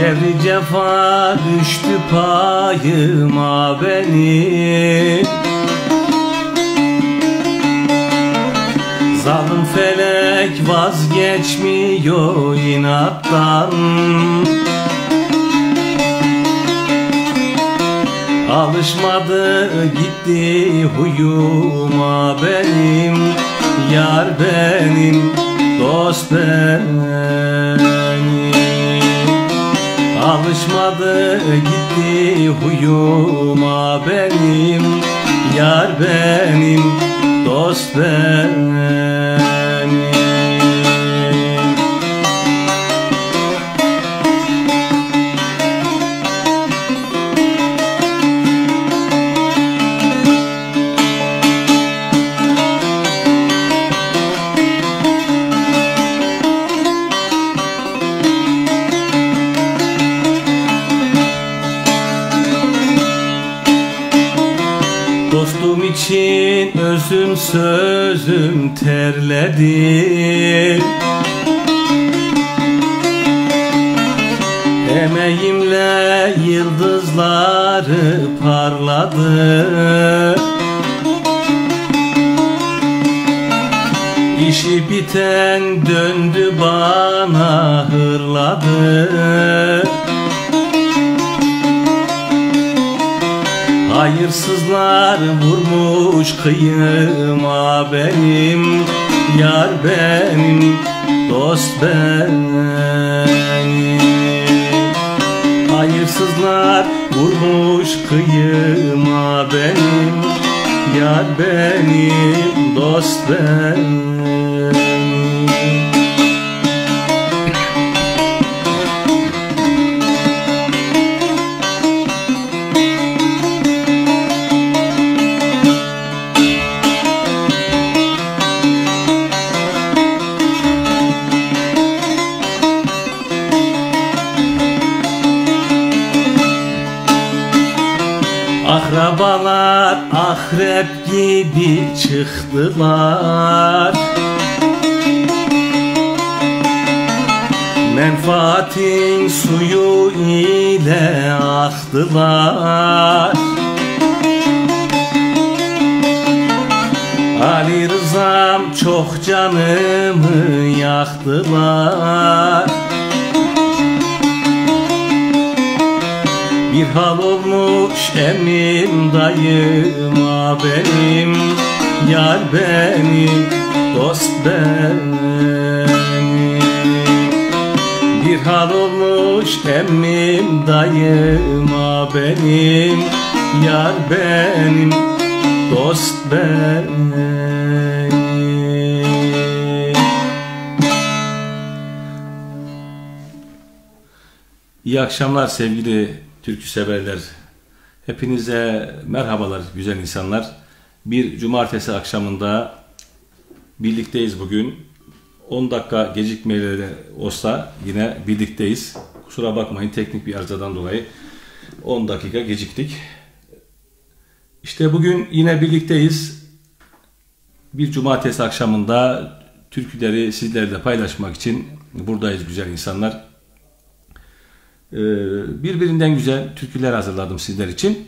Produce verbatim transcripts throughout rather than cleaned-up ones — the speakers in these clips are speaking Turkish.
Cevri cefa düştü payıma benim. Zalim felek vazgeçmiyor inattan. Alışmadı gitti huyuma benim. Yar benim, dost benim. Alışmadı gitti huyuma benim. Yar benim, dost benim. Dostum için özüm sözüm terledi. Emeğimle yıldızları parladı. İşi biten döndü bana hırladı. Hayırsızlar vurmuş kıyıma benim. Yar benim, dost benim. Hayırsızlar vurmuş kıyıma benim. Yar benim, dost benim. Akrabalar akrep gibi çıktılar. Menfaatin suyu ile aktılar. Ali Rızam çok canımı yaktılar. Bir hal olmuş emmim dayıma benim. Yar benim, dost benim. Bir hal olmuş emmim dayıma benim. Yar benim, dost benim. İyi akşamlar sevgili türkü severler. Hepinize merhabalar güzel insanlar. Bir cumartesi akşamında birlikteyiz bugün. on dakika gecikmeyle olsa yine birlikteyiz. Kusura bakmayın, teknik bir arızadan dolayı on dakika geciktik. İşte bugün yine birlikteyiz. Bir cumartesi akşamında türküleri sizlerle paylaşmak için buradayız güzel insanlar. Birbirinden güzel türküler hazırladım sizler için.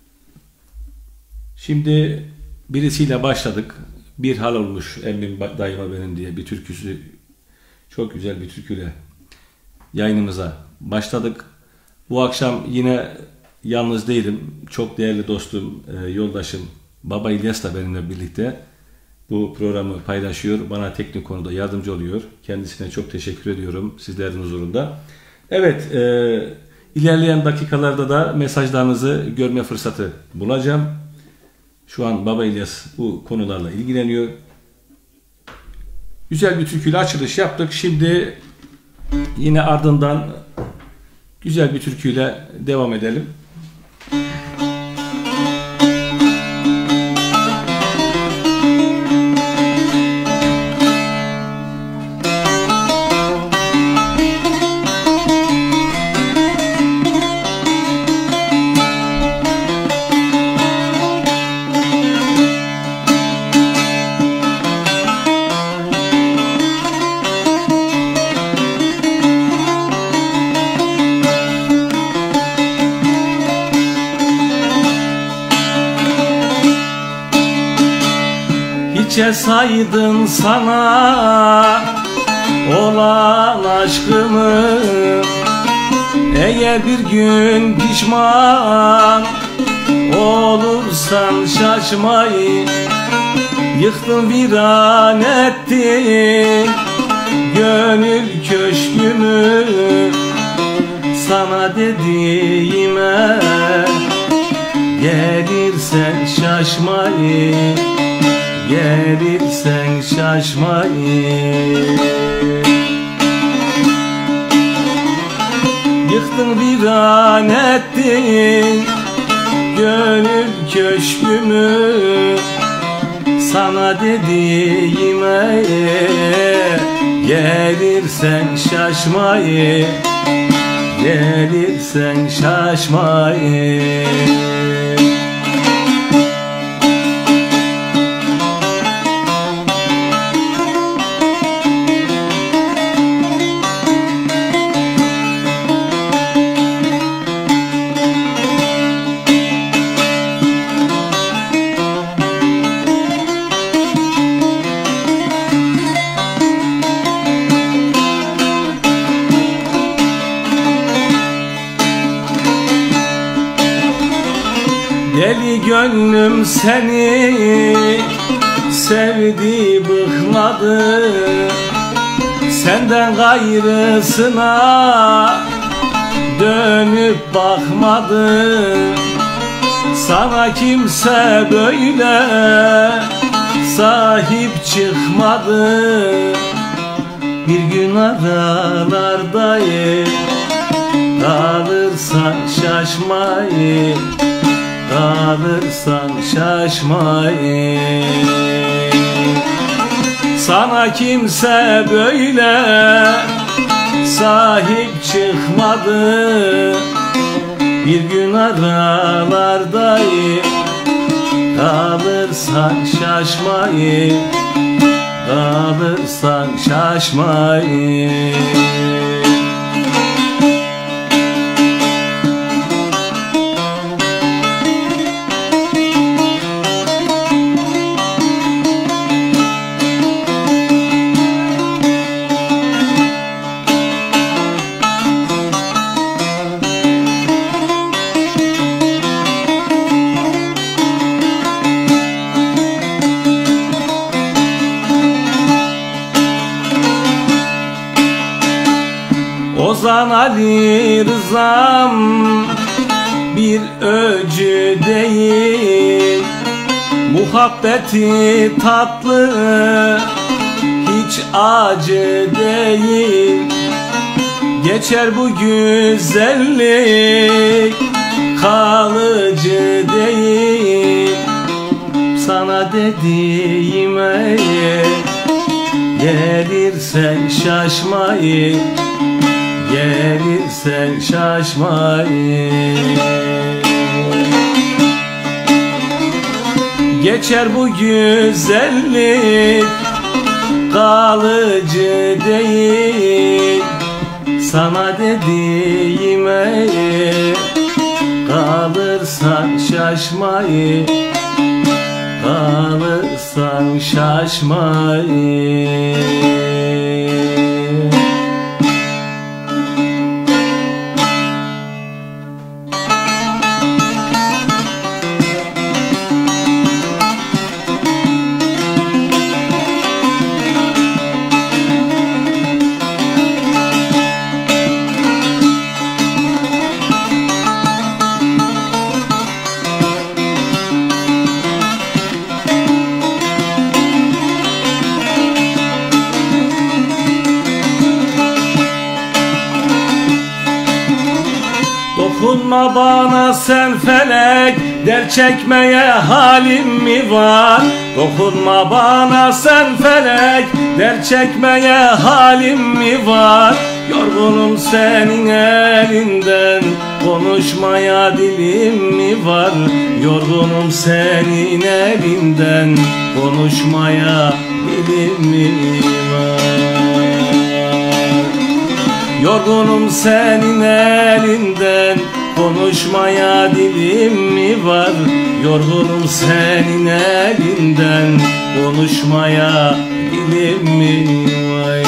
Şimdi birisiyle başladık. Bir hal olmuş emmim dayıma benim diye bir türküsü. Çok güzel bir türküyle yayınımıza başladık. Bu akşam yine yalnız değilim. Çok değerli dostum, yoldaşım Baba İlyas da benimle birlikte bu programı paylaşıyor. Bana teknik konuda yardımcı oluyor. Kendisine çok teşekkür ediyorum sizlerin huzurunda. Evet, e, ilerleyen dakikalarda da mesajlarınızı görme fırsatı bulacağım. Şu an Baba İlyas bu konularla ilgileniyor. Güzel bir türküyle açılış yaptık. Şimdi yine ardından güzel bir türküyle devam edelim. hiçe saydın sana olan aşkımı. Eğer bir gün pişman olursan şaşmayı, yıktın viran ettin gönül köşkümü. Sana dediğime gelirsen şaşmayı, gelirsen şaşmayı. Yıktın viran ettin gönül köşkümü. Sana dediğime gelirsen şaşmayı, gelirsen şaşmayı. Deli gönlüm seni sevdi bıkmadı, senden gayrısına dönüp bakmadı. Sana kimse böyle sahip çıkmadı. Bir gün aralardayım, kalırsan şaşmayı, kalırsan şaşmayı. Sana kimse böyle sahip çıkmadı. Bir gün aralardayım, kalırsan şaşmayı, kalırsan şaşmayı. Ozan Ali Rızam bir öcü değil, muhabbeti tatlı hiç acı değil. Geçer bu güzellik, kalıcı değil. Sana dediğime gelirsen şaşmayı, gelirsen şaşmayı. Geçer bu güzellik, kalıcı değil. Sana dediğime kalırsan şaşmayı, kalırsan şaşmayı. Dokunma bana sen felek, dert çekmeye halim mi var? Dokunma bana sen felek, dert çekmeye halim mi var? Yorgunum senin elinden, konuşmaya dilim mi var? Yorgunum senin elinden, konuşmaya dilim mi var? Yorgunum senin elinden, konuşmaya dilim mi var? Yorgunum senin elinden, konuşmaya dilim mi vay?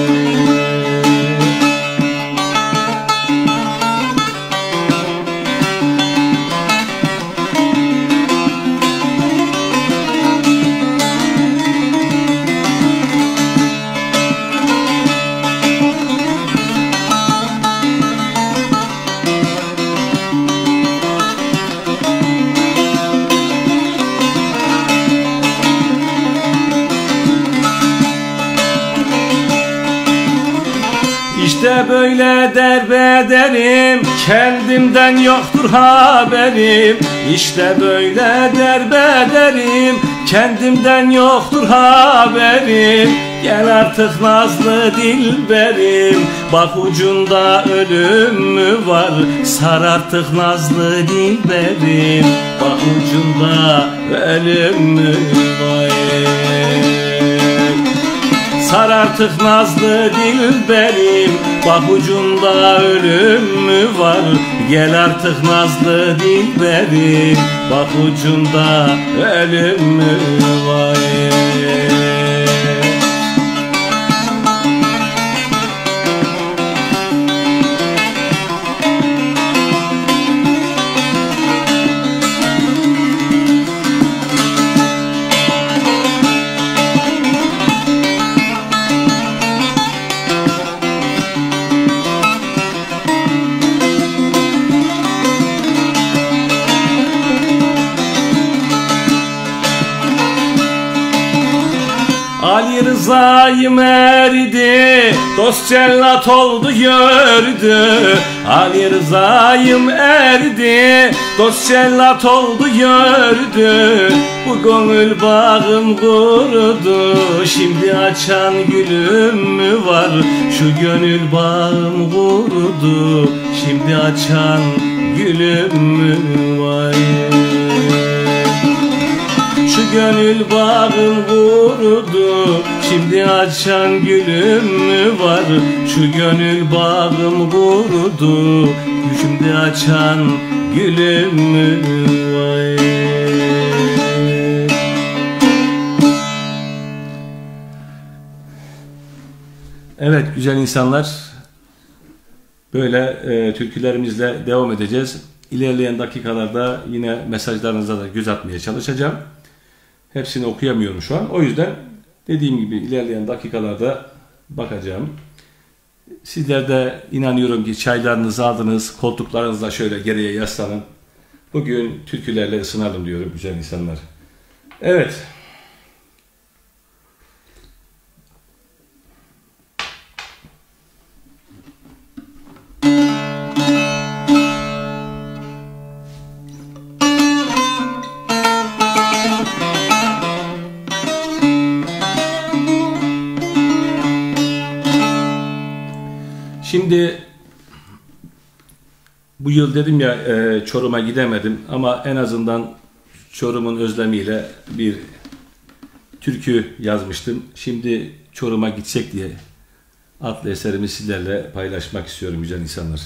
İşte böyle derbederim, kendimden yoktur haberim. İşte böyle derbederim, kendimden yoktur haberim. Gel artık nazlı dilberim, bak ucunda ölüm mü var? Sar artık nazlı dilberim, bak ucunda ölüm mü var? Sar artık nazlı dilberim, bak ucunda ölüm mü var? Gel artık nazlı dilberim, bak ucunda ölüm mü var? Ali Rıza'yım eridi, dost cellat oldu gördü. Ali Rıza'yım eridi, dost cellat oldu gördü. Bu gönül bağım kurudu, şimdi açan gülüm mü var? Şu gönül bağım kurudu, şimdi açan gülüm mü var? Şu gönül bağım kurudu, şimdi açan gülüm mü var? Şu gönül bağım kurudu, şimdi açan gülüm mü var? Evet güzel insanlar, böyle e, türkülerimizle devam edeceğiz. İlerleyen dakikalarda yine mesajlarınıza da göz atmaya çalışacağım. Hepsini okuyamıyorum şu an. O yüzden dediğim gibi ilerleyen dakikalarda bakacağım. Sizler de inanıyorum ki çaylarınızı aldınız, koltuklarınızla şöyle geriye yaslanın. Bugün türkülerle ısınalım diyorum güzel insanlar. Evet. Şimdi bu yıl dedim ya e, Çorum'a gidemedim ama en azından Çorum'un özlemiyle bir türkü yazmıştım. Şimdi Çorum'a gitsek diye adlı eserimi sizlerle paylaşmak istiyorum güzel insanlar.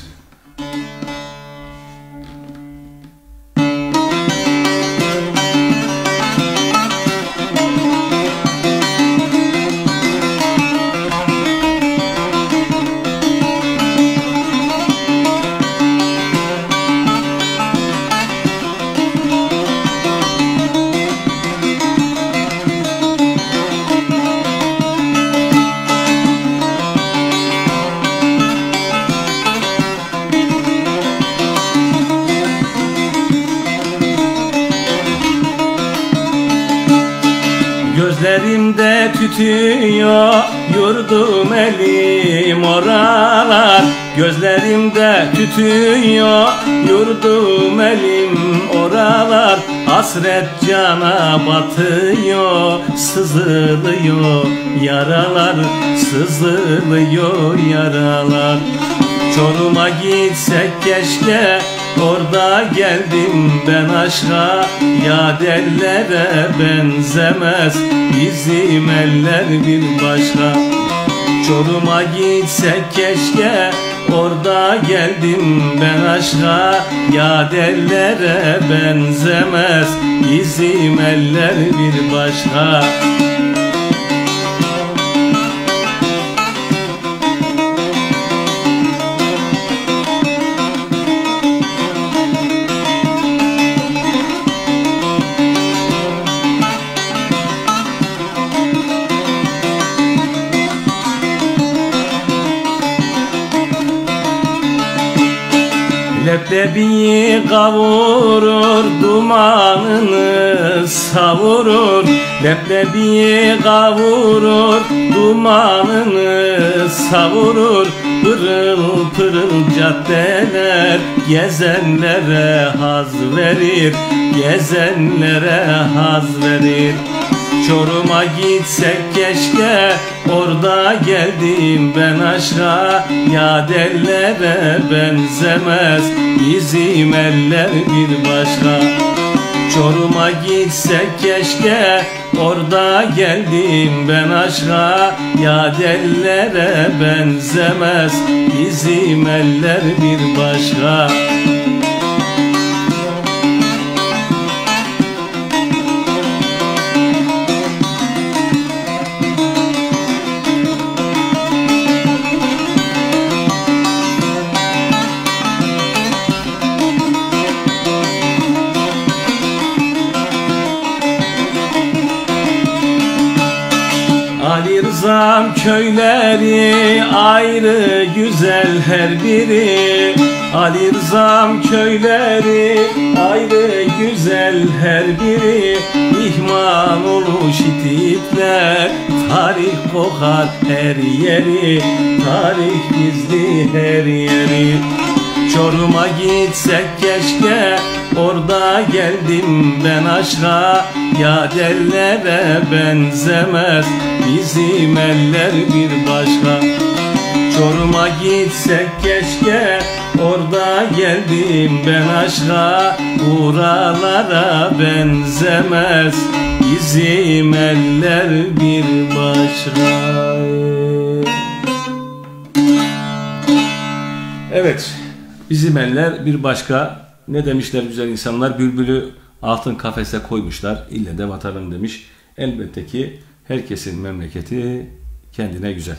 Gözlerimde tütüyor yurdum elim oralar. Gözlerimde tütüyor yurdum elim oralar. Hasret cana batıyor, sızılıyor yaralar, sızılıyor yaralar. Çorum'a gitsek keşke, orada geldim ben aşka. Ya dellere benzemez bizim eller bir başka. Çorum'a gitsek keşke, orada geldim ben aşka. Yad ellere benzemez bizim eller bir başka. Leblebiyi kavurur, dumanını savurur. Leblebiyi kavurur, dumanını savurur. Pırıl pırıl caddeler gezenlere haz verir, gezenlere haz verir. Çorum'a gitsek keşke, orada geldim ben aşka. Yad ellere benzemez bizim eller bir başka. Çorum'a gitsek keşke, orada geldim ben aşka. Yad ellere benzemez bizim eller bir başka. Ali Rıza'm köyleri ayrı güzel her biri. Ali Rıza'm köyleri ayrı güzel her biri. İhmal oluş itipler, tarih kokar her yeri. Tarih gizli her yeri. Çorum'a gitsek keşke, orada geldim ben aşka. Yad ellere benzemez bizim eller bir başka. Çorum'a gitsek keşke, orada geldim ben aşka. Buralara benzemez bizim eller bir başka. Evet, bizim eller bir başka. Ne demişler güzel insanlar? Bülbülü altın kafese koymuşlar, ille de vatanım demiş. Elbette ki herkesin memleketi kendine güzel.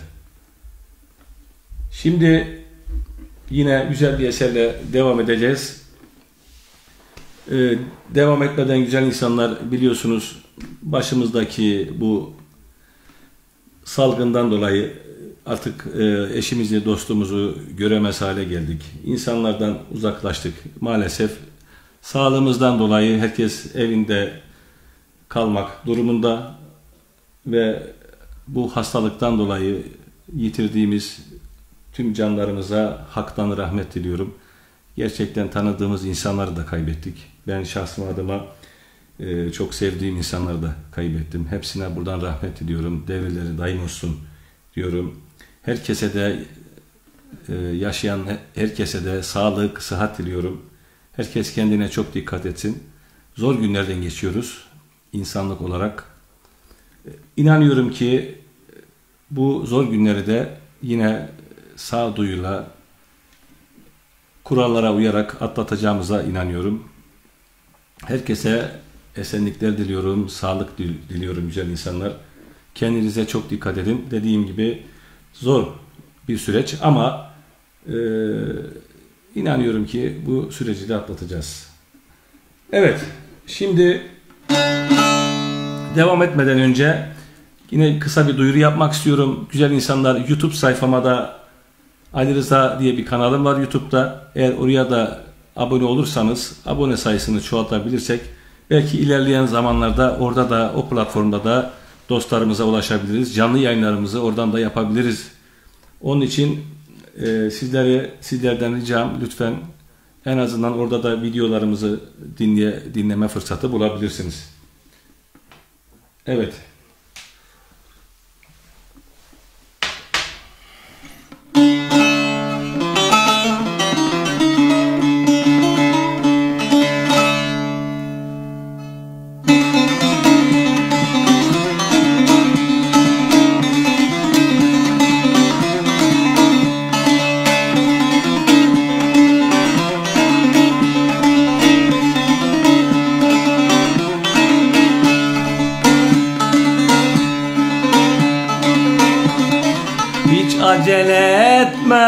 Şimdi yine güzel bir eserle devam edeceğiz. Ee, devam etmeden güzel insanlar, biliyorsunuz başımızdaki bu salgından dolayı artık e, eşimizi, dostumuzu göremez hale geldik. İnsanlardan uzaklaştık. Maalesef sağlığımızdan dolayı herkes evinde kalmak durumunda ve bu hastalıktan dolayı yitirdiğimiz tüm canlarımıza haktan rahmet diliyorum. Gerçekten tanıdığımız insanları da kaybettik. Ben şahsım adıma e, çok sevdiğim insanları da kaybettim. Hepsine buradan rahmet diliyorum. Devirleri daim olsun diyorum. Herkese de e, yaşayan herkese de sağlık, sıhhat diliyorum. Herkes kendine çok dikkat etsin. Zor günlerden geçiyoruz insanlık olarak. İnanıyorum ki bu zor günleri de yine sağduyuyla, kurallara uyarak atlatacağımıza inanıyorum. Herkese esenlikler diliyorum, sağlık diliyorum güzel insanlar. Kendinize çok dikkat edin. Dediğim gibi zor bir süreç ama e, inanıyorum ki bu süreci de atlatacağız. Evet, şimdi devam etmeden önce yine kısa bir duyuru yapmak istiyorum. Güzel insanlar, YouTube sayfama da Ali Rıza diye bir kanalım var YouTube'da. Eğer oraya da abone olursanız, abone sayısını çoğaltabilirsek belki ilerleyen zamanlarda orada da, o platformda da dostlarımıza ulaşabiliriz. Canlı yayınlarımızı oradan da yapabiliriz. Onun için e, sizlere, sizlerden ricam, lütfen en azından orada da videolarımızı dinleye, dinleme fırsatı bulabilirsiniz. Evet.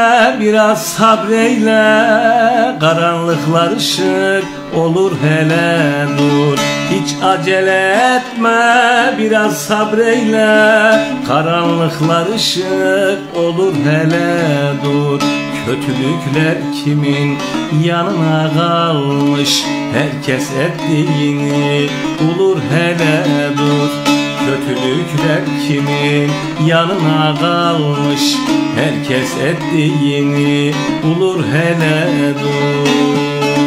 biraz sabreyle, karanlıklar ışık olur hele dur. Hiç acele etme, biraz sabreyle, karanlıklar ışık olur hele dur. Kötülükler kimin yanına kalmış, herkes ettiğini bulur hele dur. Kötülükler kimin yanına kalmış, herkes ettiğini bulur hele dur.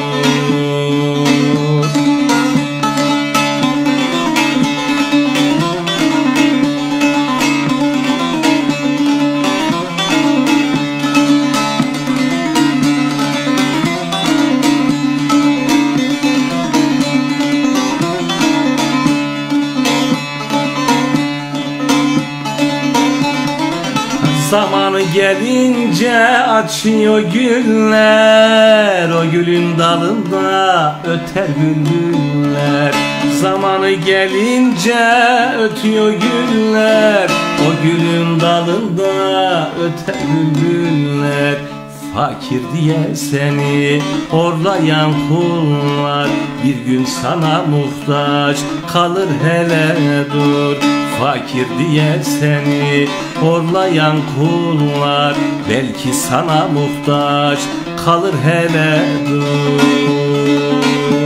Zamanı gelince açıyor güller, o gülün dalında öter bülbüller. Zamanı gelince ötüyor güller, o gülün dalında öter bülbüller. Fakir diye seni horlayan kullar bir gün sana muhtaç kalır hele dur. Fakir diye seni horlayan kullar belki sana muhtaç kalır hele dur.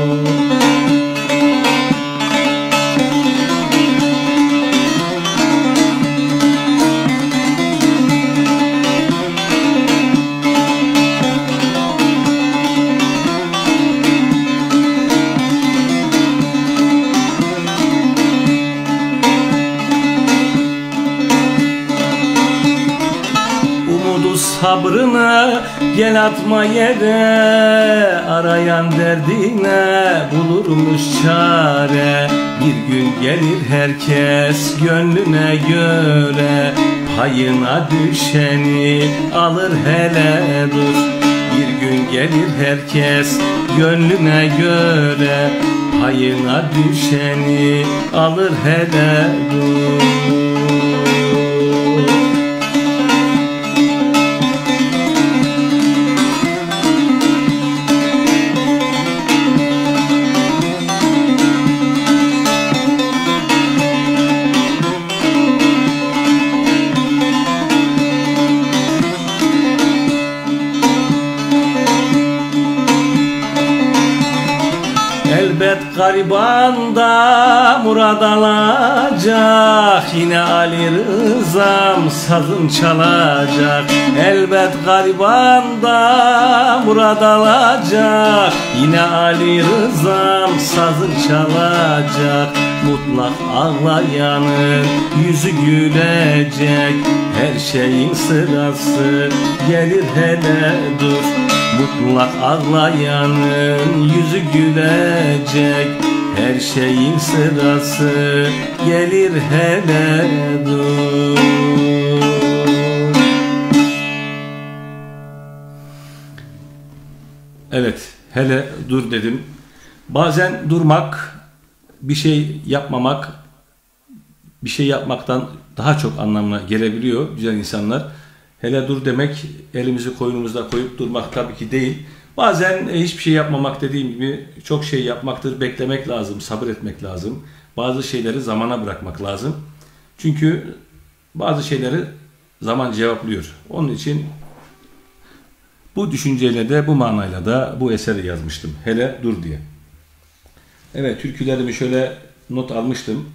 Sabrını gel atma yere, arayan derdine bulurmuş çare. Bir gün gelir herkes gönlüne göre, payına düşeni alır hele dur. Bir gün gelir herkes gönlüne göre, payına düşeni alır hele dur. Elbet gariban da murad alacak, yine Ali Rızam sazın çalacak. Elbet gariban da murad alacak, yine Ali Rızam sazın çalacak. Mutlak ağlayanın yüzü gülecek, her şeyin sırası gelir hele dur. Mutlak ağlayanın yüzü gülecek, her şeyin sırası gelir hele dur. Evet, hele dur dedim. Bazen durmak, bir şey yapmamak, bir şey yapmaktan daha çok anlamına gelebiliyor güzel insanlar. Hele dur demek, elimizi koynumuzda koyup durmak tabii ki değil. Bazen hiçbir şey yapmamak, dediğim gibi çok şey yapmaktır. Beklemek lazım, sabır etmek lazım. Bazı şeyleri zamana bırakmak lazım. Çünkü bazı şeyleri zaman cevaplıyor. Onun için bu düşünceyle de, bu manayla da bu eseri yazmıştım. Hele dur diye. Evet, türkülerimi şöyle not almıştım.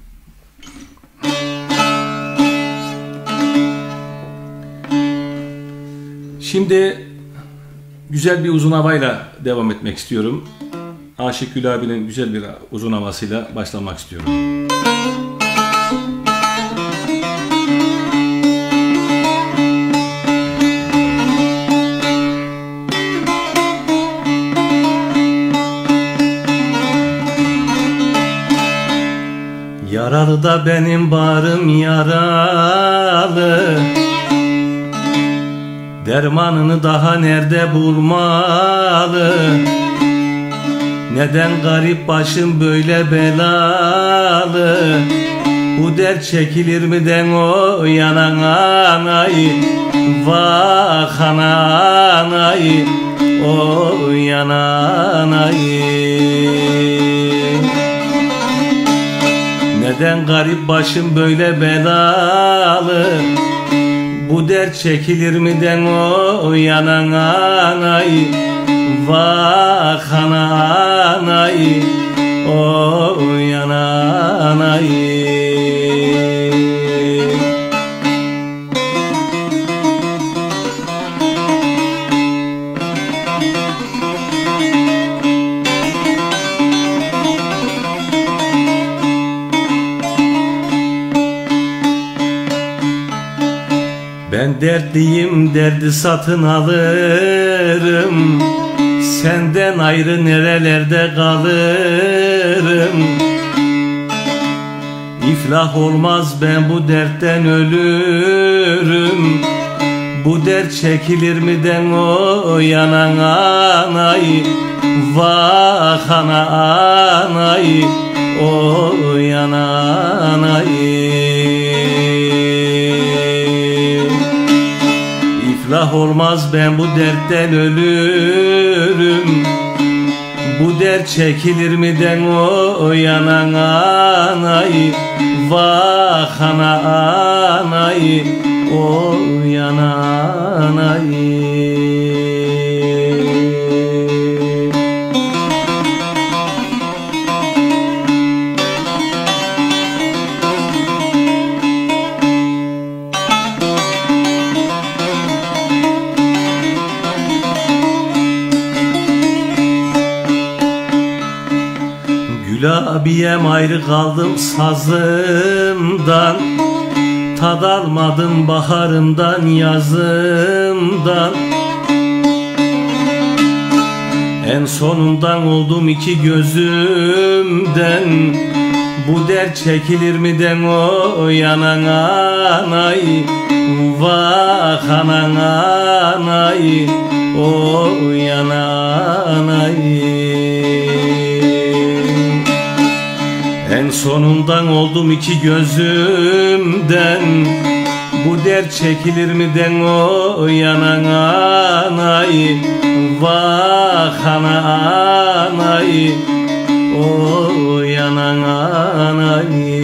Şimdi güzel bir uzun havayla devam etmek istiyorum. Aşık Gül abinin güzel bir uzun havasıyla başlamak istiyorum. Yaralı da benim bağrım yaralı, dermanını daha nerede bulmalı? Neden garip başım böyle belalı? Bu dert çekilir mi den o yanan anayı? vah ananay, oy ananay. Neden garip başım böyle belalı, bu dert çekilir mi den oy ananay, vah ananay, oy ananay. Ben dertliyim, derdi satın alırım, senden ayrı nerelerde kalırım. İflah olmaz, ben bu dertten ölürüm. Bu dert çekilir mi den o yanan anay, vah anay, o yanan anay. İflah olmaz, ben bu dertten ölürüm. Bu dert çekilir mi den o yanan anay, vah anay, o yanan anay. Gülabiyem ayrı kaldım sazımdan, tad almadım baharımdan yazımdan. En sonundan oldum iki gözümden, bu dert çekilir mi den o yanan anay, vah anay, o yanan anay. En sonundan oldum iki gözümden, bu dert çekilir mi den o yanan anay, vah anay, o yanan anay.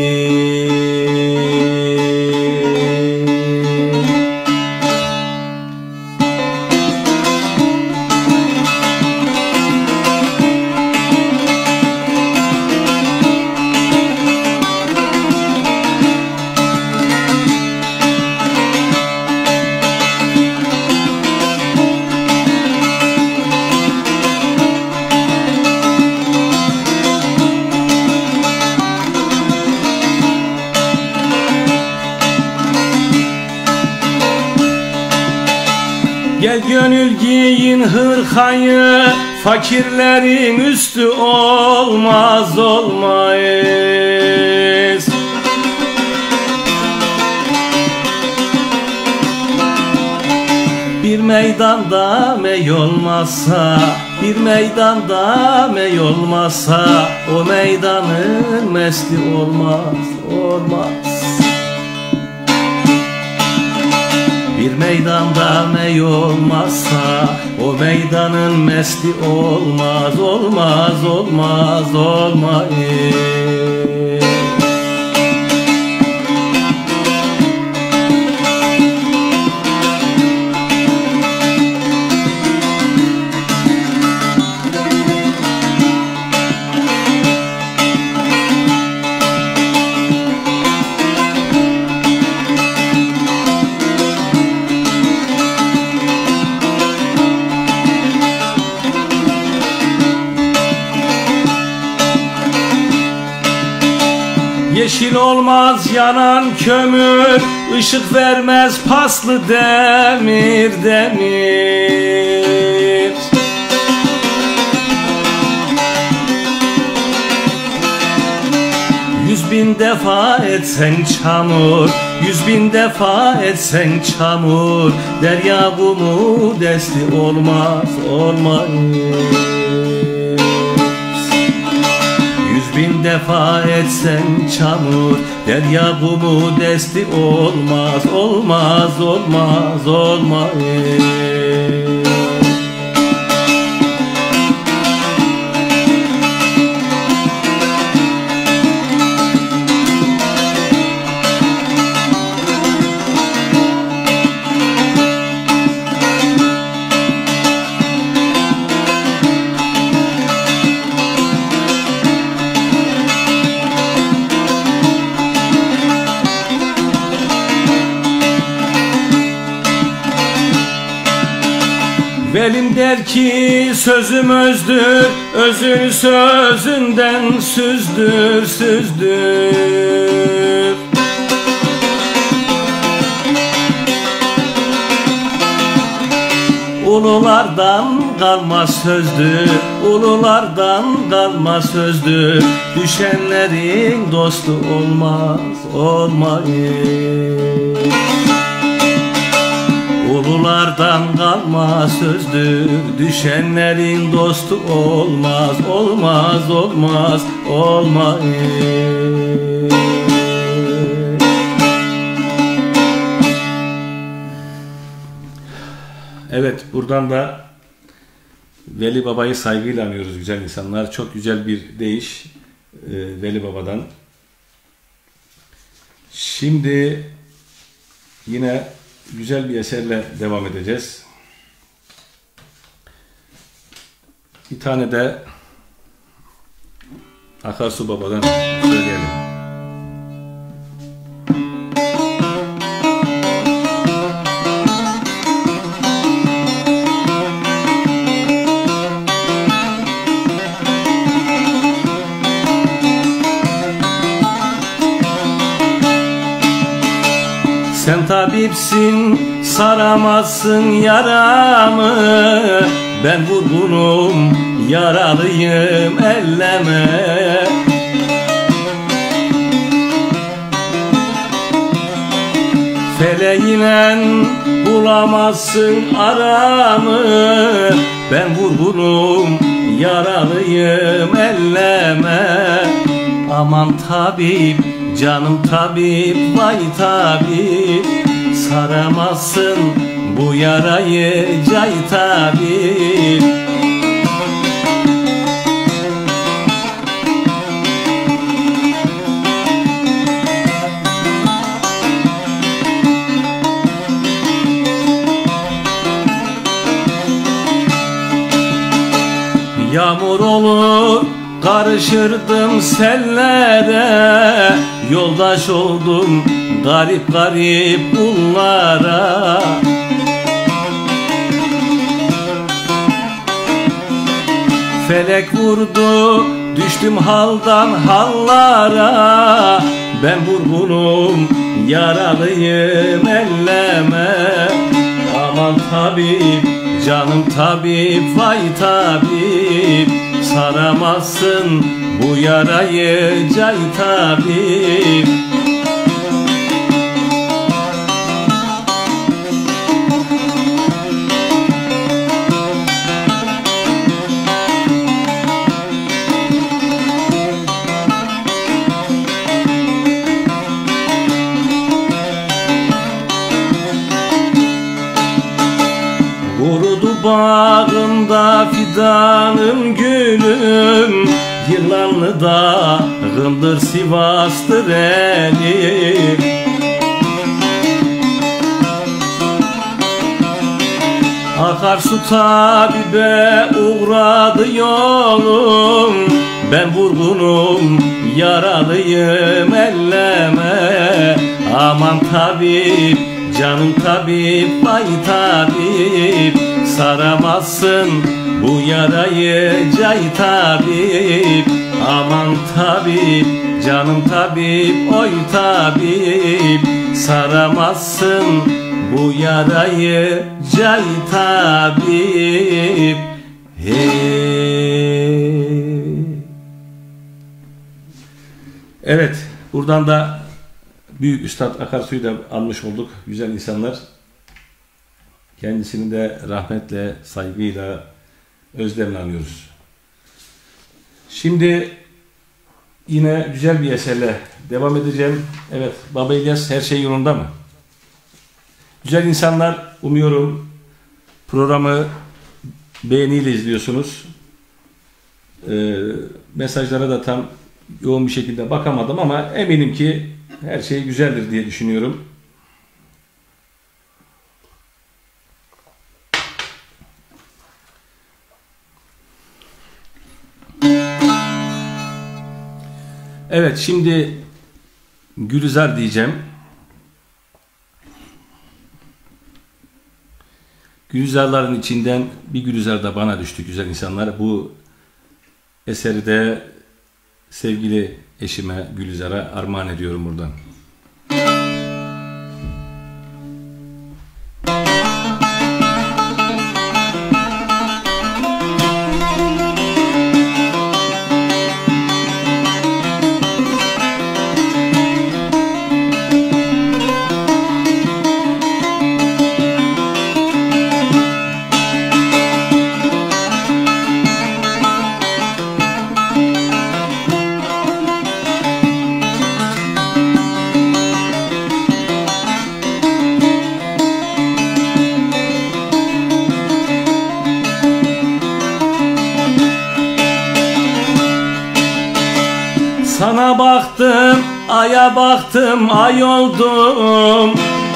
Gel gönül giyin hırkayı, fakirlerin üstü olmaz olmaz. Bir meydanda mey olmazsa, bir meydanda mey olmazsa, o meydanın mesti olmaz, olmaz. Bir meydanda mey olmazsa, o meydanın mesti olmaz, olmaz, olmaz, olmaz. Yeşil olmaz yanan kömür, ışık vermez paslı demir, demir. Yüz bin defa etsen çamur, yüz bin defa etsen çamur, derya kumu desti olmaz, olmaz. Yüz bin defa etsen çamur, derya kumu desti olmaz, olmaz, olmaz, olmaz. Velim der ki sözüm özdür, özün sözünden süzdür, süzdür. Ululardan kalma sözdür, ululardan kalma sözdür. Düşenlerin dostu olmaz, olmayır. Ululardan kalma sözdür, düşenlerin dostu olmaz, olmaz, olmaz, olmayır. Evet, buradan da Veli Baba'yı saygıyla anıyoruz güzel insanlar. Çok güzel bir deyiş e, Veli Baba'dan. Şimdi yine güzel bir eserle devam edeceğiz. Bir tane de Akarsu Baba'dan söyleyelim. Sen tabipsin, saramazsın yaramı. Ben vurgunum, yaralıyım, elleme. Feleğinle bulamazsın aramı. Ben vurgunum, yaralıyım, elleme. Aman tabip, canım tabip, vay tabip, saramazsın bu yarayı, cay tabip. Yağmur olur, karışırdım sellere, yoldaş oldum garip garip kullara. Felek vurdu, düştüm haldan hallara. Ben vurgunum, yaralıyım, elleme. Aman tabip, canım tabip, vay tabip, saramazsın bu yarayı, cay tabip. Kurudu bağımda fidanım gülüm, Yılanlı dağımdır, Sivas'tır elim. Akarsu tabibe uğradı yolum. Ben vurgunum, yaralıyım, elleme. Aman tabip, canım tabip, vay tabip, saramazsın bu yarayı, cay tabip. Aman tabip, canım tabip, oy tabip, saramazsın bu yarayı, cay tabip. Hey. Evet, buradan da Büyük Üstad Akarsu'yu da almış olduk. Güzel insanlar. Kendisini de rahmetle, saygıyla, özlemle anıyoruz. Şimdi yine güzel bir eserle devam edeceğim. Evet, Baba İlyas, her şey yolunda mı? Güzel insanlar, umuyorum programı beğeniyle izliyorsunuz. Ee, mesajlara da tam yoğun bir şekilde bakamadım ama eminim ki her şey güzeldir diye düşünüyorum. Evet, şimdi Gülizar diyeceğim. Gülizarların içinden bir Gülizar da bana düştü güzel insanlar. Bu eseri de sevgili eşime Gülizar'a armağan ediyorum buradan. Sana baktım, aya baktım, ay oldum.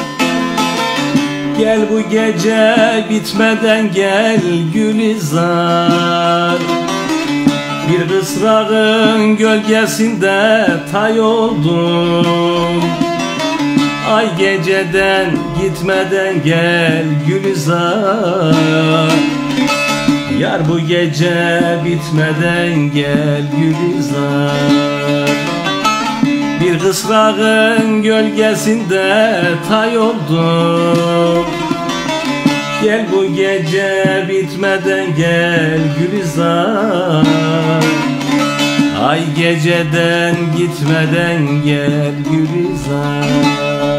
Gel bu gece bitmeden gel Gülizar. Bir kısrağın gölgesinde tay oldum. Ay geceden gitmeden gel Gülizar. Yar bu gece bitmeden gel Gülizar. Bir kısrağın gölgesinde tay oldum. Gel bu gece bitmeden gel Gülizar. Ay geceden gitmeden gel Gülizar.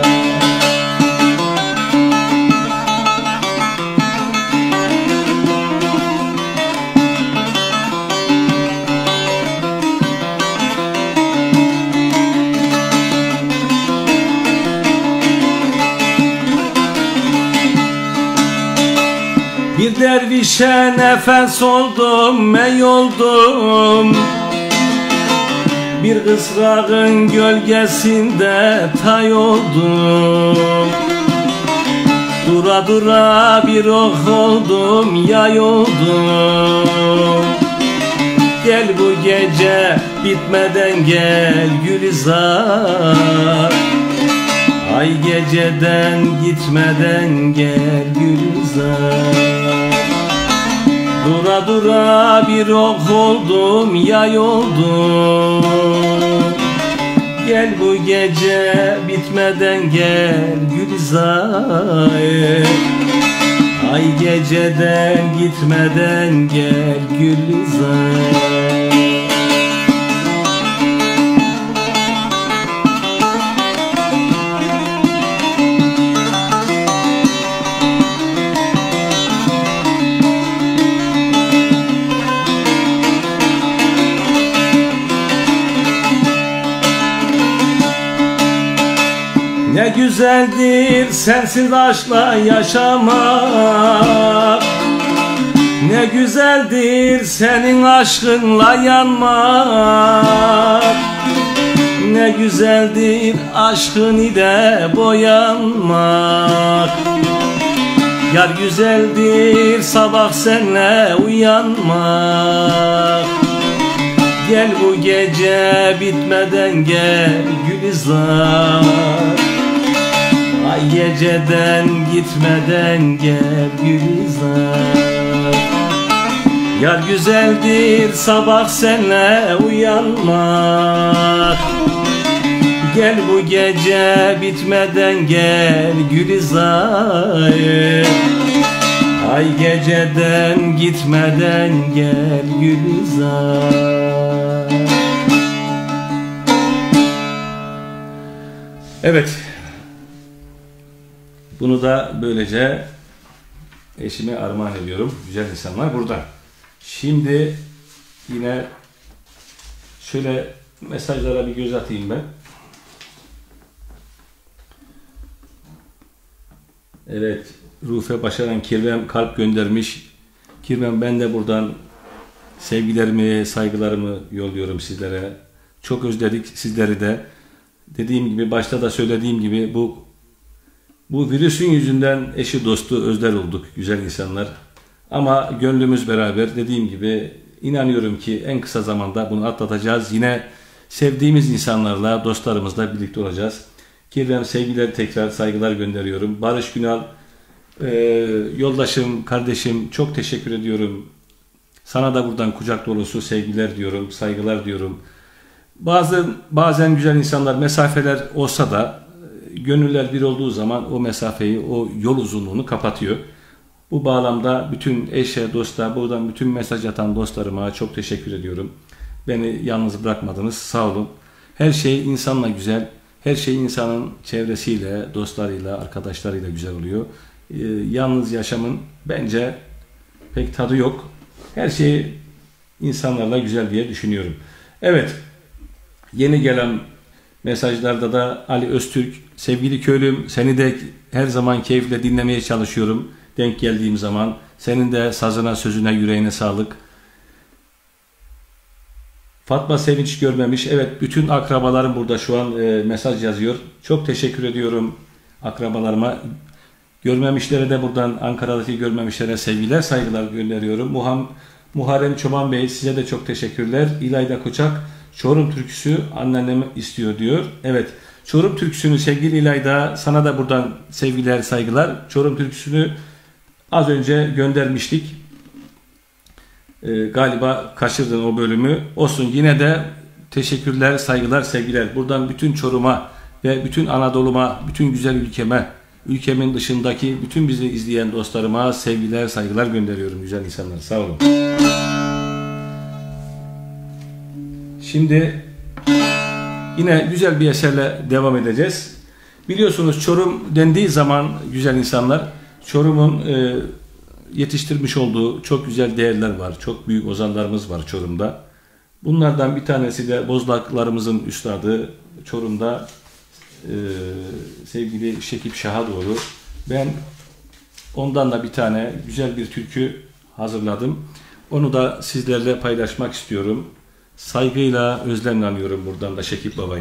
Bir dervişe nefes oldum, mey oldum. Bir kısrağın gölgesinde tay oldum. Dura dura bir ok oldum, yay oldum. Gel bu gece bitmeden gel Gülizar. Ay geceden gitmeden gel Gülizar. Dura dura bir ok oldum, yay oldum. Gel bu gece bitmeden gel Gülizar. Ay geceden gitmeden gel Gülizar. Ne güzeldir sensiz aşkla yaşamak. Ne güzeldir senin aşkınla yanmak. Ne güzeldir aşkın ile boyanmak. Yar güzeldir sabah senle uyanmak. Gel bu gece bitmeden gel Gülizar. Ay geceden gitmeden gel Gülizar. Yar güzeldir sabah senle uyanmak. Gel bu gece bitmeden gel Gülizar. Ay geceden gitmeden gel Gülizar. Evet. Bunu da böylece eşime armağan ediyorum. Güzel insanlar burada. Şimdi yine şöyle mesajlara bir göz atayım ben. Evet, Rufe Başaran Kirvem kalp göndermiş. Kirvem, ben de buradan sevgilerimi, saygılarımı yolluyorum sizlere. Çok özledik sizleri de. Dediğim gibi, başta da söylediğim gibi, bu bu virüsün yüzünden eşi dostu özler olduk güzel insanlar. Ama gönlümüz beraber, dediğim gibi inanıyorum ki en kısa zamanda bunu atlatacağız. Yine sevdiğimiz insanlarla, dostlarımızla birlikte olacağız. Kirvem, sevgiler, tekrar saygılar gönderiyorum. Barış Günal, e, yoldaşım, kardeşim, çok teşekkür ediyorum. Sana da buradan kucak dolusu sevgiler diyorum, saygılar diyorum. Bazı bazen güzel insanlar, mesafeler olsa da gönüller bir olduğu zaman o mesafeyi, o yol uzunluğunu kapatıyor. Bu bağlamda bütün eşe, dosta, buradan bütün mesaj atan dostlarıma çok teşekkür ediyorum. Beni yalnız bırakmadınız, sağ olun. Her şey insanla güzel, her şey insanın çevresiyle, dostlarıyla, arkadaşlarıyla güzel oluyor. Ee, yalnız yaşamın bence pek tadı yok. Her şey insanlarla güzel diye düşünüyorum. Evet, yeni gelen mesajlarda da Ali Öztürk, sevgili köylüm, seni de her zaman keyifle dinlemeye çalışıyorum denk geldiğim zaman. Senin de sazına, sözüne, yüreğine sağlık. Fatma Sevinç görmemiş. Evet, bütün akrabalarım burada şu an e, mesaj yazıyor. Çok teşekkür ediyorum akrabalarıma. Görmemişlere de buradan, Ankara'daki görmemişlere sevgiler, saygılar gönderiyorum. Muham, Muharrem Çoban Bey, size de çok teşekkürler. İlayda Koçak, Çorum türküsü anneannem istiyor diyor. Evet, Çorum türküsünü sevgili İlayda, sana da buradan sevgiler, saygılar. Çorum türküsünü az önce göndermiştik. Ee, galiba kaçırdın o bölümü. Olsun, yine de teşekkürler, saygılar, sevgiler. Buradan bütün Çorum'a ve bütün Anadolu'ma, bütün güzel ülkeme, ülkemin dışındaki bütün bizi izleyen dostlarıma sevgiler, saygılar gönderiyorum güzel insanlar. Sağ olun. Şimdi yine güzel bir eserle devam edeceğiz. Biliyorsunuz Çorum dendiği zaman güzel insanlar, Çorum'un e, yetiştirmiş olduğu çok güzel değerler var. Çok büyük ozanlarımız var Çorum'da. Bunlardan bir tanesi de Bozlaklarımızın üstadı, Çorum'da e, sevgili Şekip Şahadoğlu. Ben ondan da bir tane güzel bir türkü hazırladım. Onu da sizlerle paylaşmak istiyorum. Saygıyla, özlemle anıyorum buradan da Şekip Baba'yı.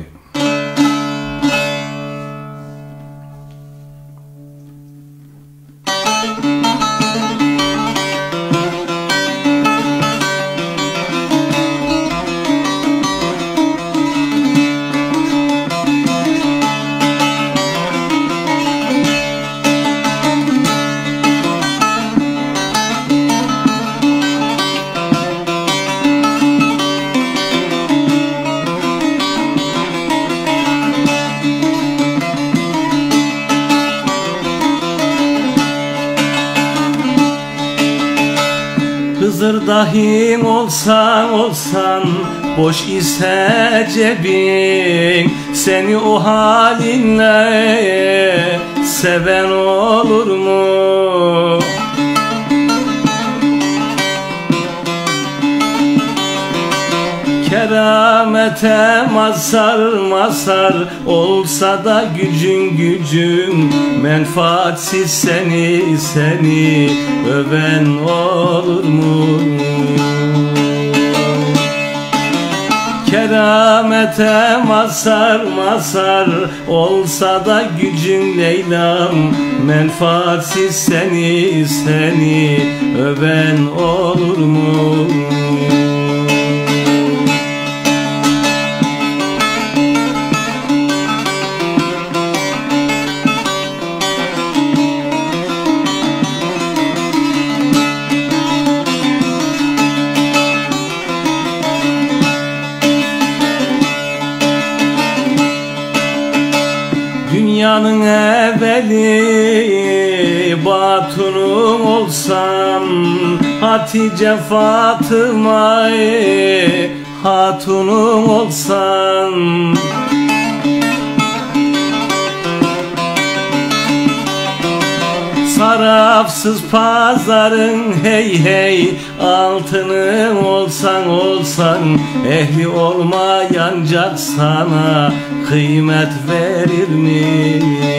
Hızır dahi olsan olsan, boş ise cebin, seni o halinle seven olur mu? Keramete mazhar mazhar olsa da gücün gücün, menfaatsiz seni seni öven olur mu? Keramete mazhar mazhar olsa da gücün Leyla'm, menfaatsiz seni seni öven olur mu? Dünyanın evveli batunum olsam, Hatice Fatıma hatunum olsam, Sarafsız pazarın hey hey, altını olsan olsan, ehli olmayanca sana kıymet verir mi?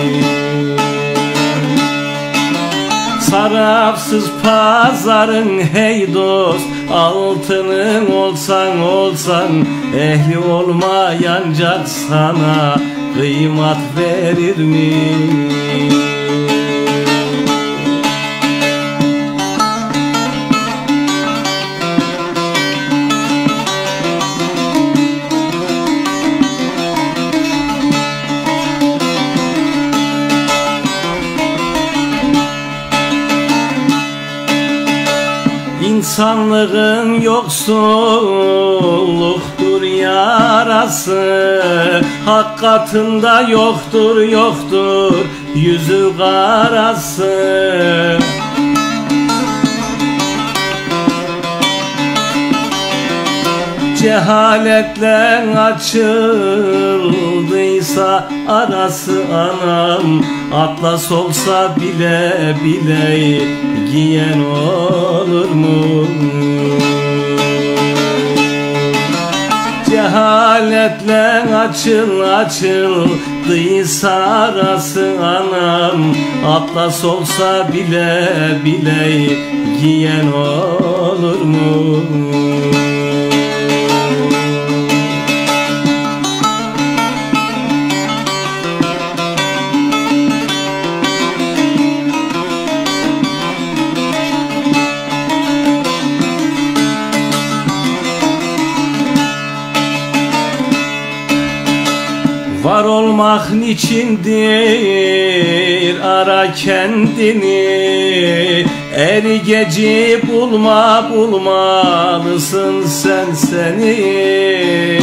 Sarafsız pazarın hey dost, altının olsan olsan, ehli olmayanca sana kıymet verir mi? İnsanlığın yoksulluktur yarası, hak katında yoktur yoktur yüzü karası. Cehaletle açıldıysa arası anam, atlas olsa bile bile giyen olur mu? Cehaletle açıl açıldıysa arası anam, atlas olsa bile bile giyen olur mu? Var olmak niçindir, ara kendini, eri geci bulma bulmalısın sen seni.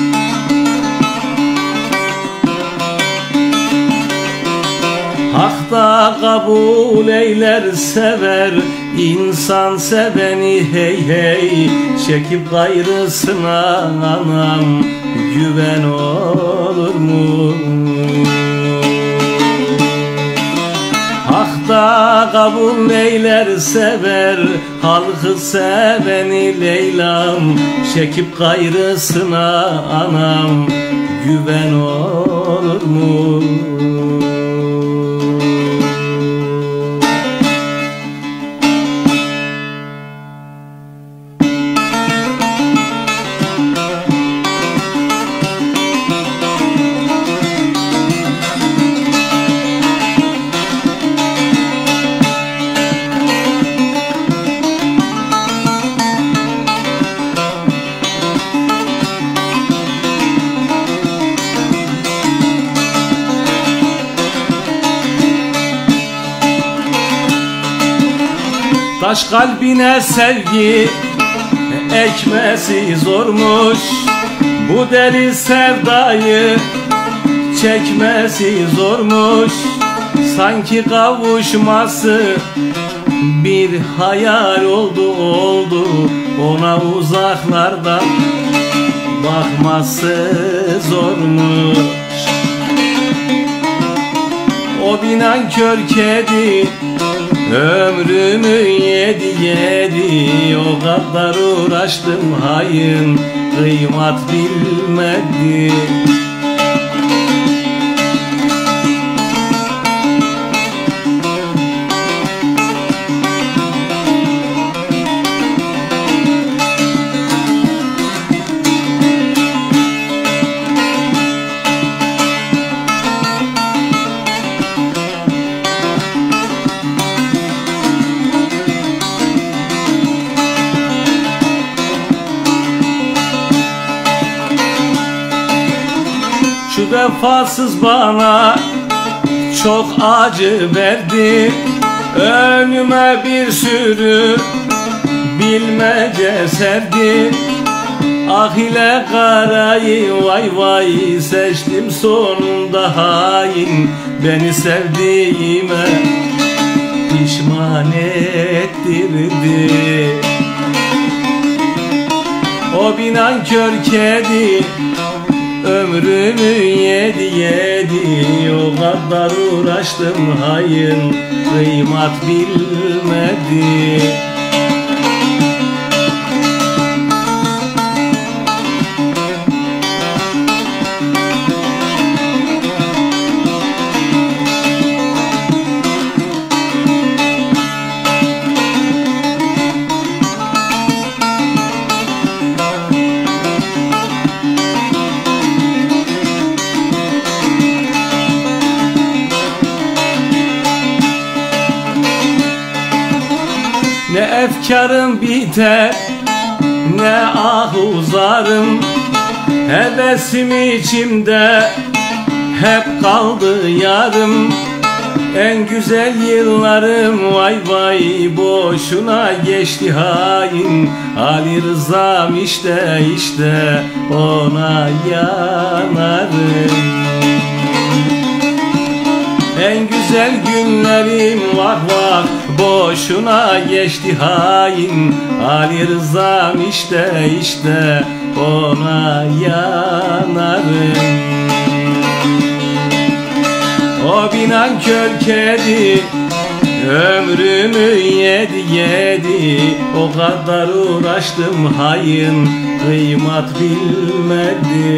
Hak da kabul eyler sever, insan seveni hey hey, çekip gayrısına anam güven olur mu? Hak da kabul eyler sever, halkı seveni Leylam, çekip gayrısına anam güven olur mu? Taş kalbine sevgi ekmesi zormuş, bu deli sevdayı çekmesi zormuş. Sanki kavuşması bir hayal oldu oldu, ona uzaklardan bakması zormuş. O bir nankör kedi ömrümü yedi yedi, o kadar uğraştım hain kıymat bilmedi. Şu vefasız bana çok acı verdi, önüme bir sürü bilmece serdi. Ah ile karayı vay vay seçtim sonunda hain, beni sevdiğime pişman ettirdi. O bir nankör kedi ömrümü yedi yedi, o kadar uğraştım hain kıymat bilmedi. Ne efkarım biter, ne ah uzarım, hevesim içimde hep kaldı yarım. En güzel yıllarım vay vay boşuna geçti hain. Ali Rızam işte işte ona yanarım. En güzel günlerim vah vah boşuna geçti hain. Ali Rızam işte işte ona yanarım. O bir nankör kedi ömrümü yedi yedi. O kadar uğraştım hain, kıymat bilmedi.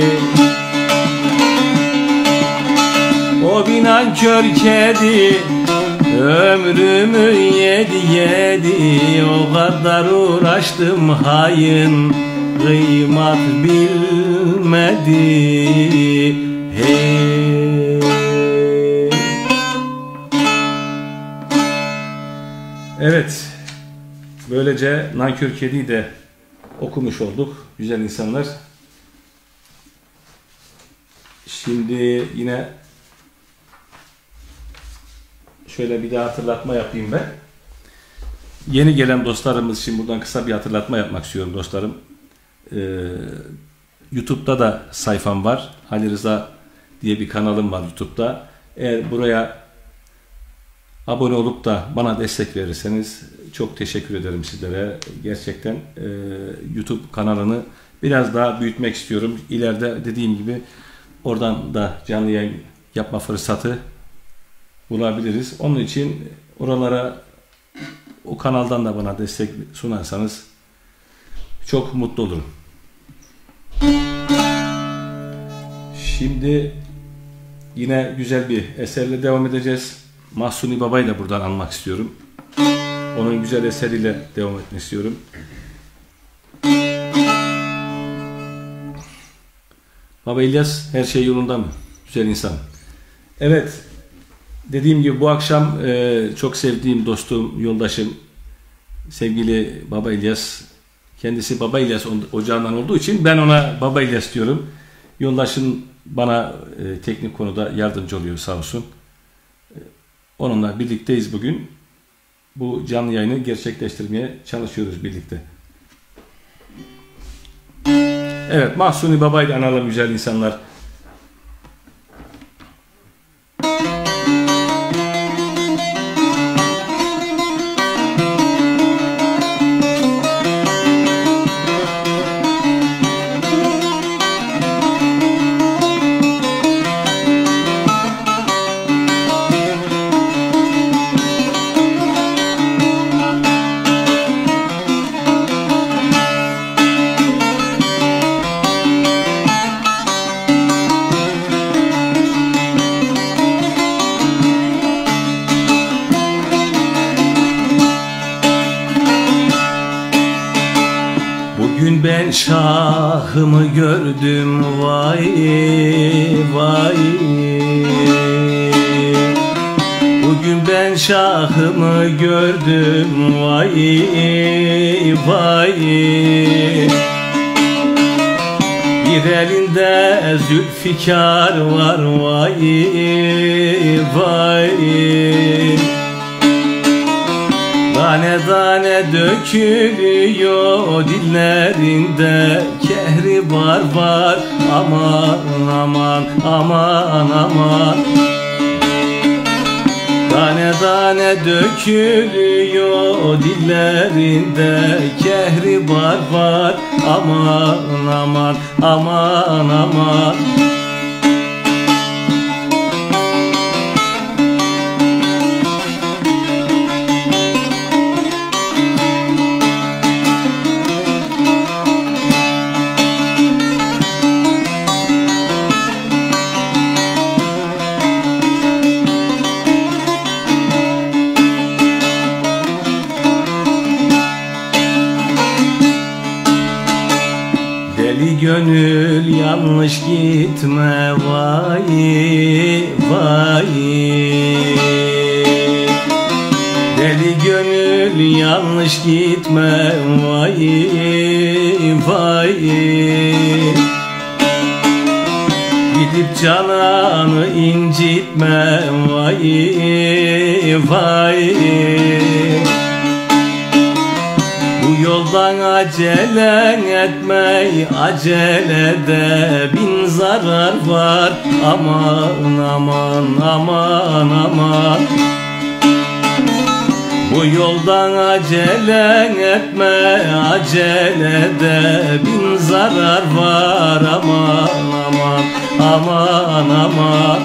O bir nankör kedi ömrümü yedi yedi. O kadar uğraştım hain, kıymat bilmedi. Hey. Evet, böylece Nankör Kedi'yi de okumuş olduk güzel insanlar. Şimdi yine şöyle bir daha hatırlatma yapayım ben. Yeni gelen dostlarımız için buradan kısa bir hatırlatma yapmak istiyorum dostlarım. Ee, YouTube'da da sayfam var. Ali Rıza diye bir kanalım var YouTube'da. Eğer buraya abone olup da bana destek verirseniz çok teşekkür ederim sizlere. Gerçekten e, YouTube kanalını biraz daha büyütmek istiyorum. İleride dediğim gibi oradan da canlı yayın yapma fırsatı bulabiliriz. Onun için oralara, o kanaldan da bana destek sunarsanız çok mutlu olurum. Şimdi yine güzel bir eserle devam edeceğiz. Mahsuni Baba'yı da buradan anmak istiyorum. Onun güzel eseriyle devam etmek istiyorum. Baba İlyas, her şey yolunda mı? Güzel insan. Evet, dediğim gibi bu akşam e, çok sevdiğim dostum, yoldaşım, sevgili Baba İlyas, kendisi Baba İlyas ocağından olduğu için ben ona Baba İlyas diyorum. Yoldaşım bana e, teknik konuda yardımcı oluyor sağ olsun. E, onunla birlikteyiz bugün. Bu canlı yayını gerçekleştirmeye çalışıyoruz birlikte. Evet, Mahsuni Baba'yı analım güzel insanlar. Bugün ben şahımı gördüm vay vay. Bugün ben şahımı gördüm vay vay. Bir elinde Zülfikar var vay vay. Tane tane dökülüyor dillerinde, kehri var var aman aman aman aman. Tane tane dökülüyor dillerinde, kehri var var aman aman aman aman. Deli gönül yanlış gitme vay vay. Deli gönül yanlış gitme vay vay. Gidip cananı incitme vay vay. Bu yoldan acele etme, acelede bin zarar var. Aman aman aman aman. Bu yoldan acele etme, acelede bin zarar var. Aman aman aman aman.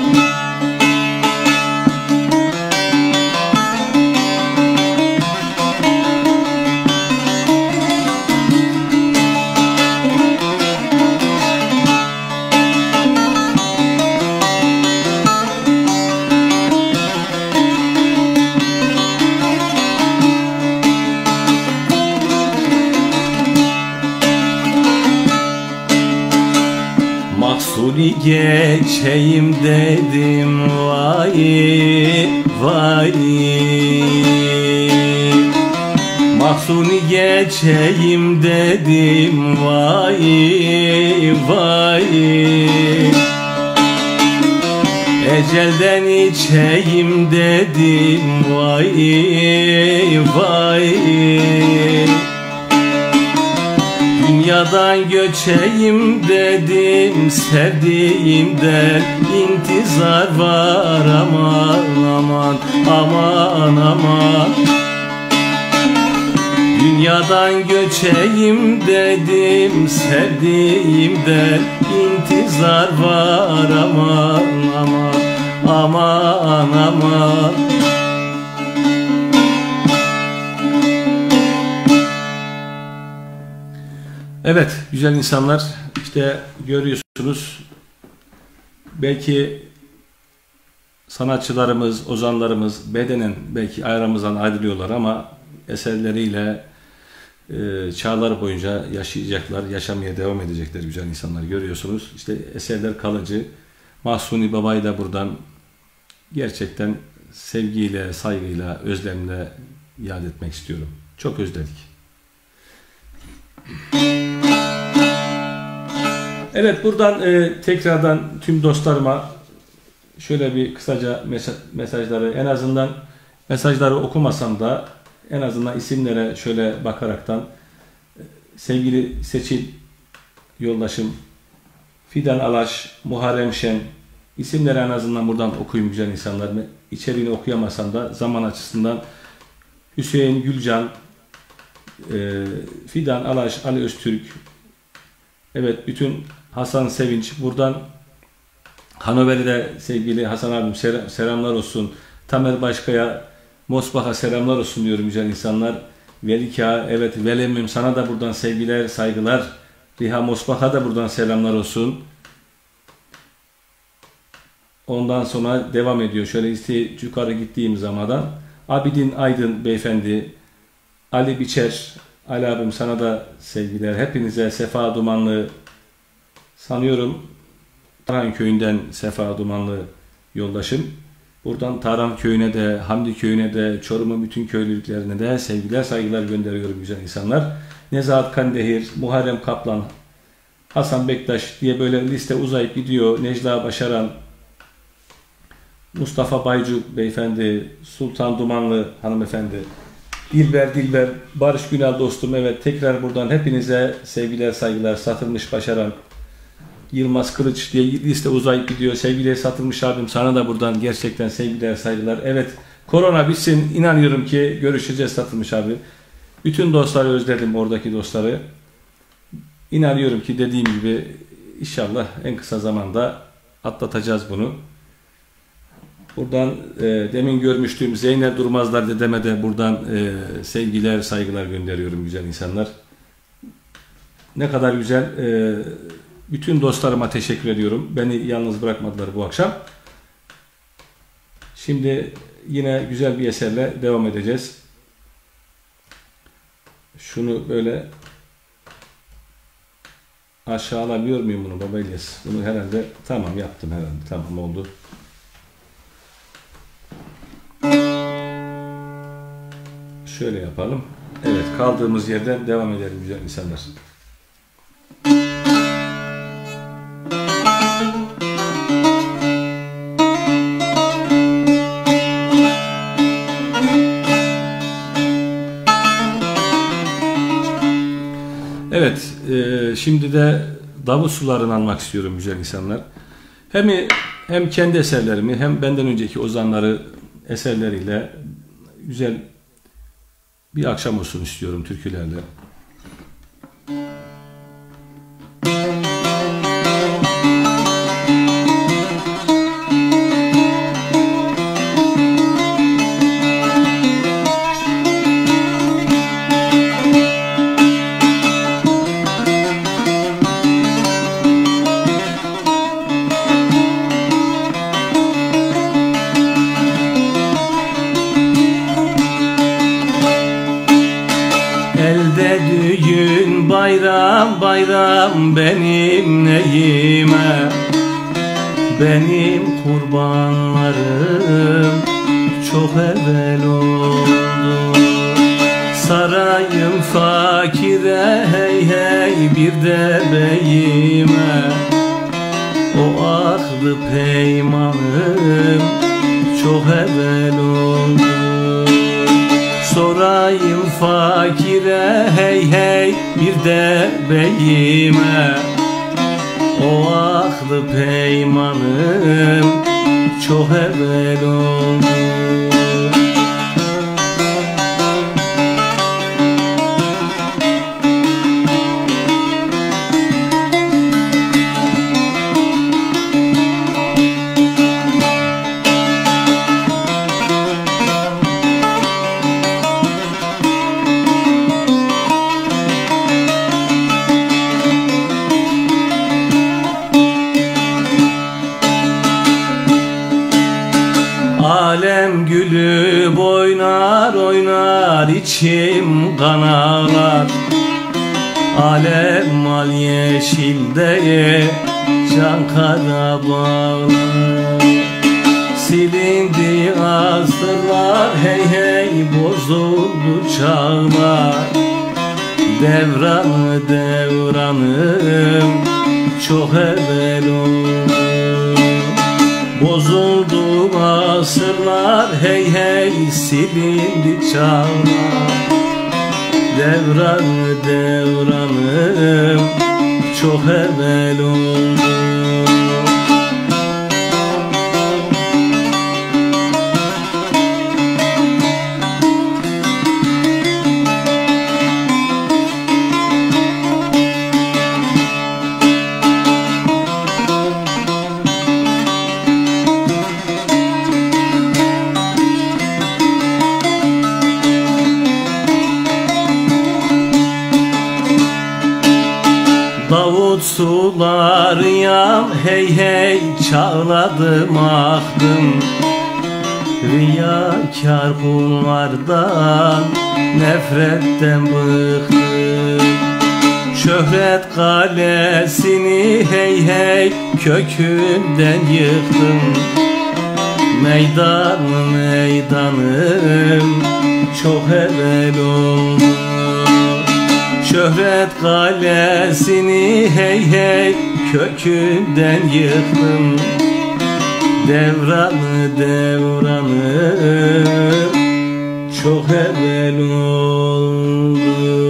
Mahsuni geçeyim dedim vay vay. Mahsuni geçeyim dedim vay vay. Ecelden içeyim dedim vay vay. Dünyadan göçeyim dedim, sevdiğimden intizar var. Aman aman aman aman. Dünyadan göçeyim dedim, sevdiğimden intizar var. Aman aman aman aman. Evet güzel insanlar, işte görüyorsunuz, belki sanatçılarımız, ozanlarımız bedenen belki aramızdan ayrılıyorlar ama eserleriyle e, çağlar boyunca yaşayacaklar, yaşamaya devam edecekler güzel insanlar, görüyorsunuz. İşte eserler kalıcı. Mahsuni Baba'yı da buradan gerçekten sevgiyle, saygıyla, özlemle yad etmek istiyorum. Çok özledik. Evet, buradan e, tekrardan tüm dostlarıma şöyle bir kısaca mesajları, en azından mesajları okumasam da en azından isimlere şöyle bakaraktan sevgili Seçil yoldaşım, Fidan Alaş, Muharrem Şen, isimleri en azından buradan okuyayım güzel insanlar. İçeriğini okuyamasam da zaman açısından Hüseyin Gülcan, e, Fidan Alaş, Ali Öztürk, evet bütün Hasan Sevinç, buradan Hanöver'de sevgili Hasan abim selamlar olsun. Tamer Başkaya, Mosbah'a selamlar olsun diyorum güzel insanlar. Velika, evet Velemim, sana da buradan sevgiler, saygılar. Riha Mosbah'a da buradan selamlar olsun. Ondan sonra devam ediyor. Şöyle işte yukarı gittiğim zamandan Abidin Aydın beyefendi, Ali Biçer, Ali abim sana da sevgiler. Hepinize Sefa Dumanlı, sanıyorum Tarhan köyünden Sefa Dumanlı yoldaşım. Buradan Tarhan köyüne de, Hamdi köyüne de, Çorum'un bütün köylülüklerine de sevgiler, saygılar gönderiyorum güzel insanlar. Nezahat Kandehir, Muharrem Kaplan, Hasan Bektaş diye böyle liste uzayıp gidiyor. Necla Başaran, Mustafa Baycu beyefendi, Sultan Dumanlı hanımefendi, Dilber Dilber, Barış Günal dostum, evet tekrar buradan hepinize sevgiler, saygılar. Satılmış Başaran, Yılmaz Kılıç diye liste uzayıp gidiyor. Sevgili Satılmış abim, sana da buradan gerçekten sevgiler, saygılar. Evet, korona bitsin, inanıyorum ki görüşeceğiz Satılmış abi. Bütün dostları özledim, oradaki dostları. İnanıyorum ki dediğim gibi inşallah en kısa zamanda atlatacağız bunu. Buradan e, demin görmüştüğüm Zeynep Durmazlar dedeme de buradan e, sevgiler, saygılar gönderiyorum güzel insanlar. Ne kadar güzel. E, bütün dostlarıma teşekkür ediyorum. Beni yalnız bırakmadılar bu akşam. Şimdi yine güzel bir eserle devam edeceğiz. Şunu böyle Aşağı alabiliyor muyum bunu Baba İlyas? Bunu herhalde tamam yaptım herhalde. Tamam oldu. Şöyle yapalım. Evet, kaldığımız yerden devam edelim güzel insanlar. Evet, e, şimdi de davul sularını almak istiyorum güzel insanlar. Hem hem kendi eserlerimi hem benden önceki ozanları eserleriyle güzel bir akşam olsun istiyorum türkülerle. Elde düğün bayram bayram benim neyime, benim kurbanlarım çok evvel oldu. Sarayım fakire hey hey bir de beyime, o ahdı peymanım çok evvel oldu. Sorayım fakire hey hey bir de beyime, o ahlı peymanım çok evvel oldu. Alem gülü oynar oynar içim kan ağlar. Alem mal yeşilde can kara bağlar. Silindi asırlar hey hey bozuldu çağlar. Devranı devranım çok evvel oldu. Bozuldu asırlar hey hey silindi çağlar. Devranı devranım çok evvel oldu. Davut suları yam hey hey çağladım ahtım. Riyakar kullardan nefretten bıktım. Şöhret kalesini hey hey kökünden yıktım. Meydanım meydanım çok evvel oldu. Şöhret kalesini hey hey kökünden yıktım. Devranı devranı çok evvel oldu.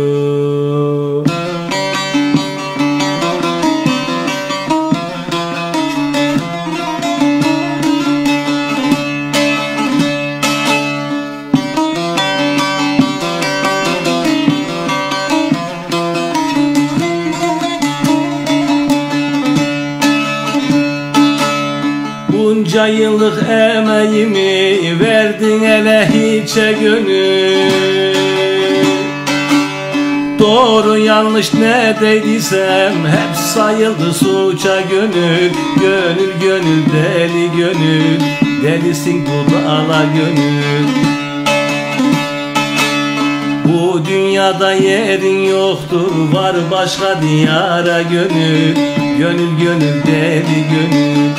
Bunca yıllık emeğimi verdin ele hiçe gönül. Doğru yanlış ne dediysem hep sayıldı suça gönül. Gönül gönül deli gönül, delisin bu dağla gönül. Bu Bu dünyada yerin yoktur, var başka diyara gönül. Gönül gönül deli gönül.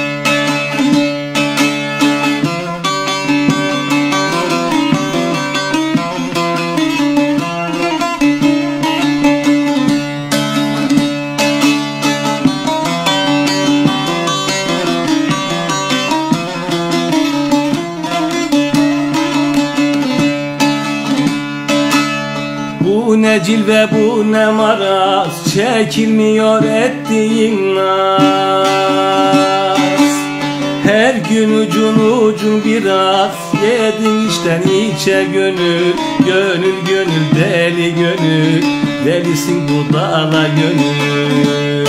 Bu ne cilve bu ne maraz, çekilmiyor ettiğin naz. Her gün ucun ucun biraz, yedin içten içe gönül. Gönül gönül deli gönül, delisin bu dağla gönül.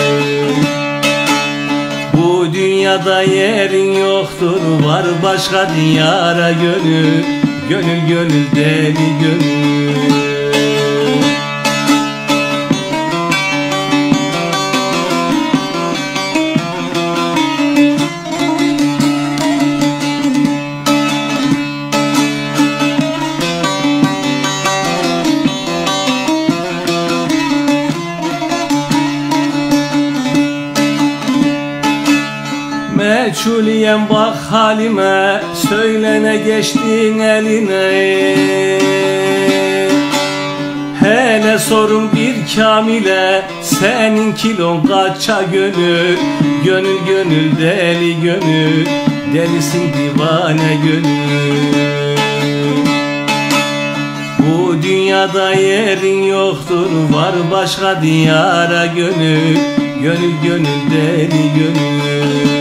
Bu dünyada yerin yoktur, var başka diyara gönül. Gönül gönül deli gönül. Meçhuliyem bak halime, söylene geçtin eline. Hele sorun bir kamile, senin kilon kaça gönül. Gönül gönül deli gönül, delisin divane gönül. Bu dünyada yerin yoktur, var başka diyara gönül. Gönül gönül deli gönül.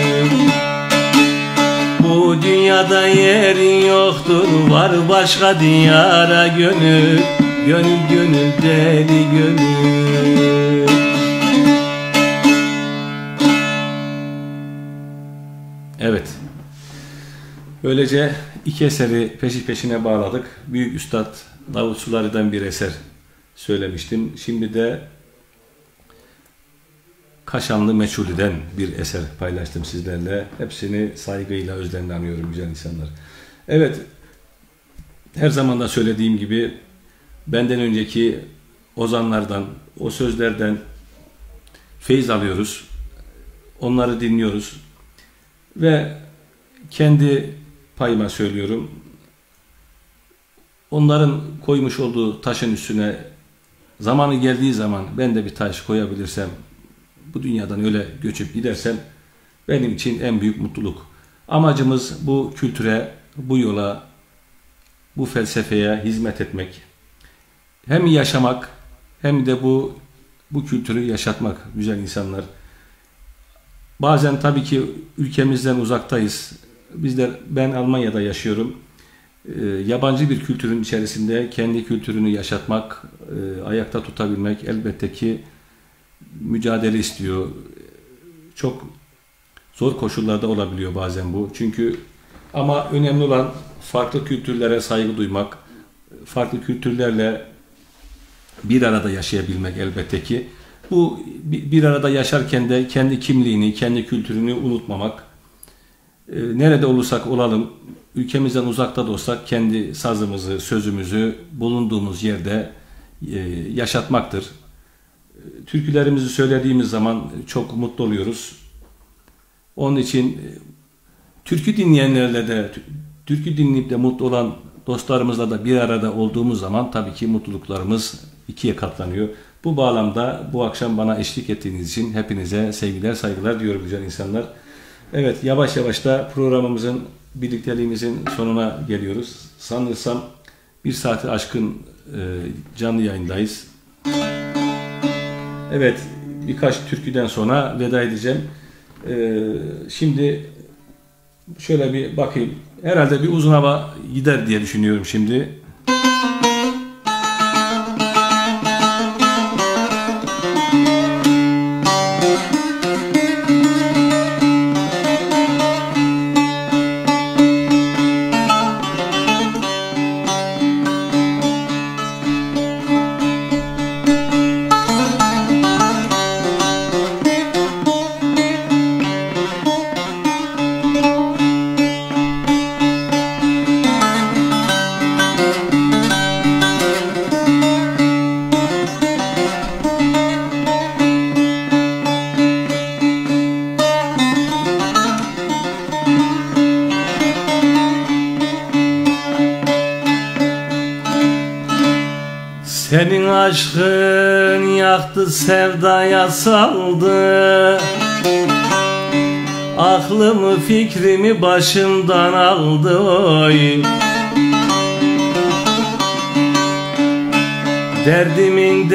Bu dünyada yerin yoktur, var başka diyara gönül. Gönül gönül deli gönül. Evet. Böylece iki eseri peşi peşine bağladık. Büyük Üstad Davut Sulari'den bir eser söylemiştim. Şimdi de Kaşanlı Meçhuli'den bir eser paylaştım sizlerle. Hepsini saygıyla, özlemle anıyorum güzel insanlar. Evet, her zaman da söylediğim gibi benden önceki ozanlardan, o sözlerden feyiz alıyoruz. Onları dinliyoruz. Ve kendi payıma söylüyorum. Onların koymuş olduğu taşın üstüne zamanı geldiği zaman ben de bir taş koyabilirsem, bu dünyadan öyle göçüp gidersem benim için en büyük mutluluk. Amacımız bu kültüre, bu yola, bu felsefeye hizmet etmek. Hem yaşamak hem de bu bu kültürü yaşatmak güzel insanlar. Bazen tabii ki ülkemizden uzaktayız. Bizler, ben Almanya'da yaşıyorum. E, yabancı bir kültürün içerisinde kendi kültürünü yaşatmak, e, ayakta tutabilmek elbette ki mücadele istiyor. Çok zor koşullarda olabiliyor bazen bu. Çünkü ama önemli olan farklı kültürlere saygı duymak, farklı kültürlerle bir arada yaşayabilmek elbette ki. Bu bir arada yaşarken de kendi kimliğini, kendi kültürünü unutmamak. Nerede olursak olalım, ülkemizden uzakta da olsak kendi sazımızı, sözümüzü bulunduğumuz yerde yaşatmaktır. Türkülerimizi söylediğimiz zaman çok mutlu oluyoruz. Onun için türkü dinleyenlerle de, türkü dinleyip de mutlu olan dostlarımızla da bir arada olduğumuz zaman tabii ki mutluluklarımız ikiye katlanıyor. Bu bağlamda bu akşam bana eşlik ettiğiniz için hepinize sevgiler, saygılar diyorum güzel insanlar. Evet, yavaş yavaş da programımızın, birlikteliğimizin sonuna geliyoruz. Sanırsam bir saati aşkın e, canlı yayındayız. Evet, birkaç türküden sonra veda edeceğim. Ee, şimdi şöyle bir bakayım. Herhalde bir uzun hava gider diye düşünüyorum şimdi. aşkın yaktı, sevdaya saldı. Aklımı fikrimi başımdan aldı oy. Derdimin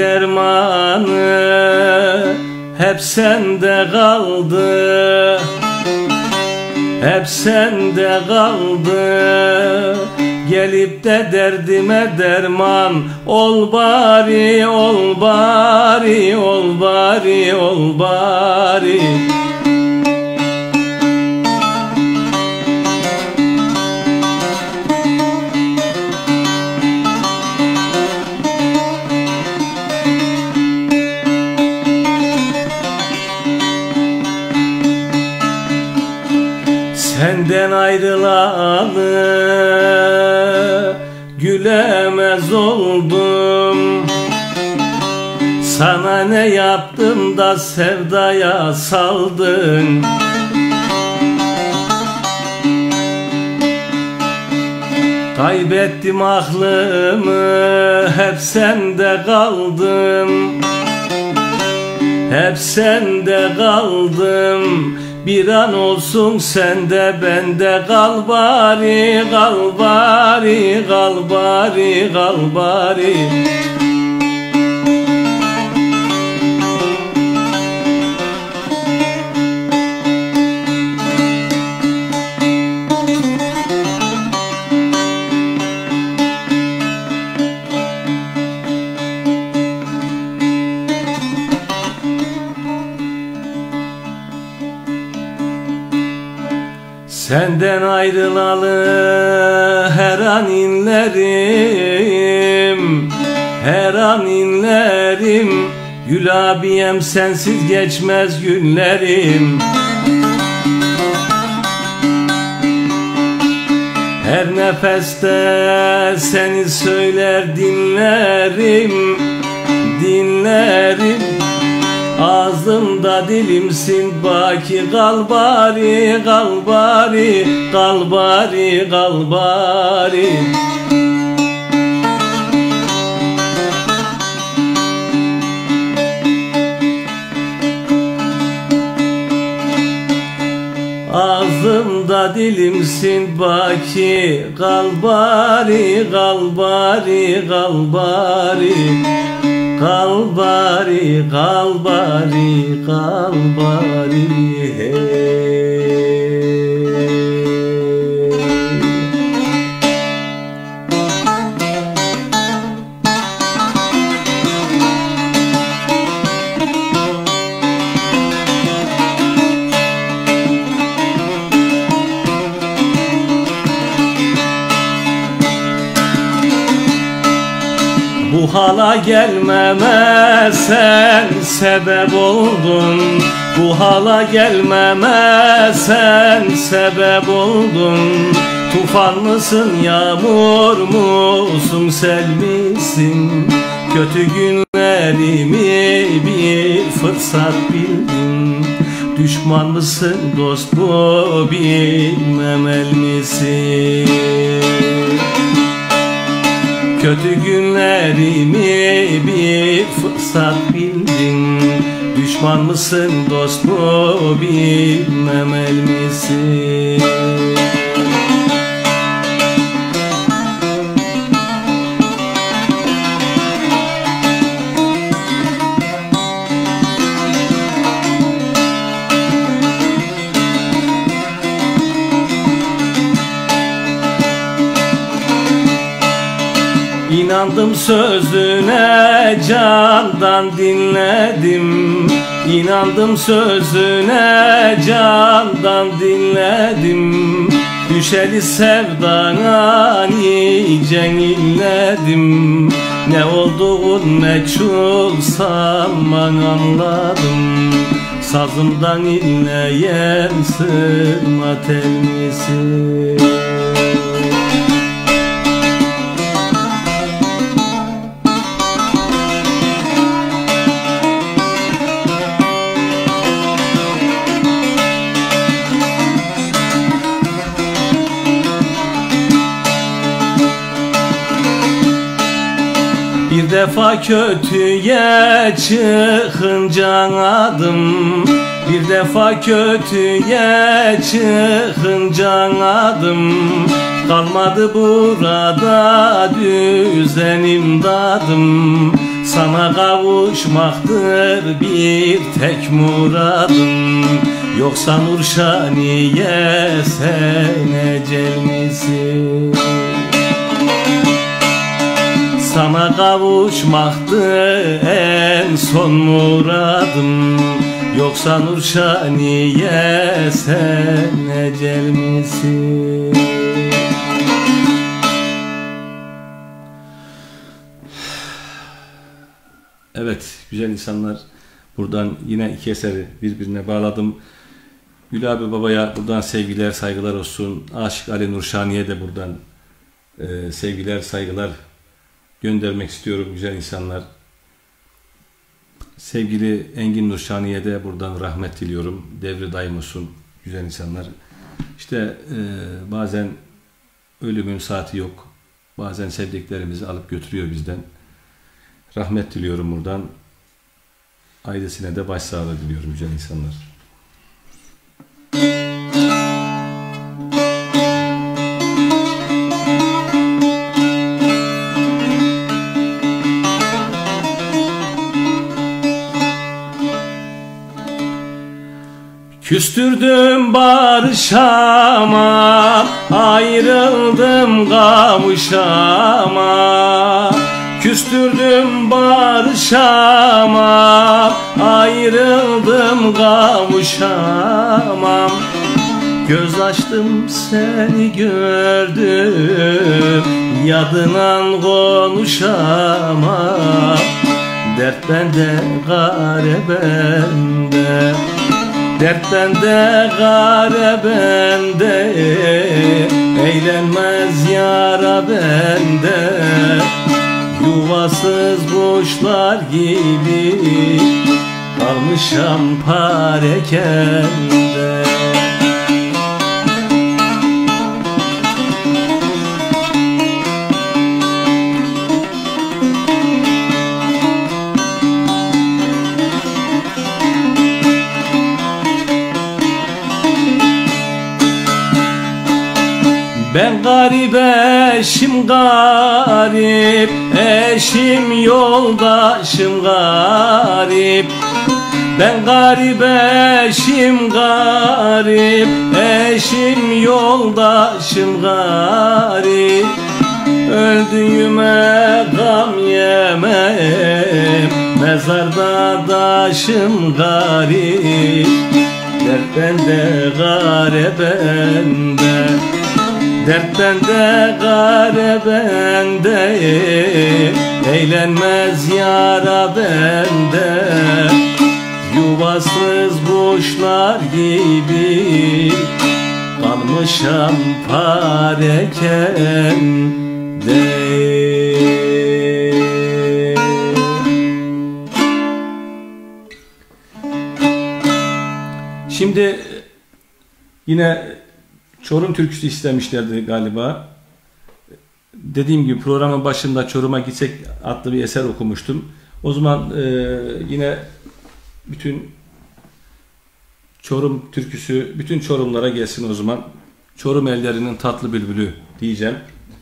dermanı hep sende kaldı, hep sende kaldı. Gelip de derdime derman ol bari, ol bari, ol bari, ol bari. Senden ayrılalı gülemez oldum. Sana ne yaptım da sevdaya saldın? Kaybettim aklımı, hep sende kaldım, hep sende kaldım. Bir an olsun sende bende kal bari, kal bari, kal bari, kal bari. Senden ayrılalı her an inlerim, her an inlerim. Gül abiyem sensiz geçmez günlerim. Her nefeste seni söyler dinlerim, dinlerim. Ağzımda dilimsin baki, kal bari, kal bari, kal bari, kal bari. Ağzımda dilimsin baki, kal bari, kal bari, kal bari. Kal bari, kal bari, kal bari, hey. Bu hala gelmeme sen sebep oldun. Bu hala gelmeme sen sebep oldun. Tufan mısın, yağmur musun, sel misin? Kötü günlerimi bir fırsat bildin. Düşman mısın, dost mu bilmemel misin? Kötü günlerimi bir fırsat bildin. Düşman mısın, dost mu bilmemel misin? İnandım sözüne, candan dinledim. İnandım sözüne, candan dinledim. Düşeli sevdana nice inledim. Ne olduğun meçhul sanman anladım. Sazımdan inleyen sırma telmisi. Bir de defa kötüye çıkınca adım, bir defa kötüye çıkınca adım, kalmadı burada düzenim dadım. Sana kavuşmaktır bir tek muradım, yoksa Nurşaniye sen ecel misin? Sana kavuşmaktır en son muradım, yoksa Nurşaniye sen ecel misin? Evet güzel insanlar, buradan yine iki eseri birbirine bağladım. Gül abi babaya buradan sevgiler saygılar olsun. Aşık Ali Nurşaniye de buradan e, sevgiler saygılar göndermek istiyorum güzel insanlar. Sevgili Engin Nurşaniye de buradan rahmet diliyorum. Devri daim olsun güzel insanlar. İşte e, bazen ölümün saati yok. Bazen sevdiklerimizi alıp götürüyor bizden. Rahmet diliyorum buradan. Ailesine de başsağlığı diliyorum güzel insanlar. Küstürdüm barışamam, ayrıldım kavuşamam. Küstürdüm barışamam, ayrıldım kavuşamam. Göz açtım seni gördüm, yadından konuşamam. Dert bende gare bende, dert bende gare bende, eğlenmez yara bende. Yuvasız kuşlar gibi kalmışam parekende. Ben garip eşim garip, eşim yoldaşım garip. Ben garip eşim garip, eşim yoldaşım garip. Öldüğüme gam yemem, mezarda daşım garip. Dert bende gare bende, dert bende gare bende, eğlenmez yara bende. Yuvasız kuşlar gibi kalmışam parekende. Şimdi yine Çorum türküsü istemişlerdi galiba. Dediğim gibi programın başında Çorum'a gitsek adlı bir eser okumuştum. O zaman e, yine bütün Çorum türküsü bütün Çorumlara gelsin o zaman. Çorum ellerinin tatlı bülbülü diyeceğim.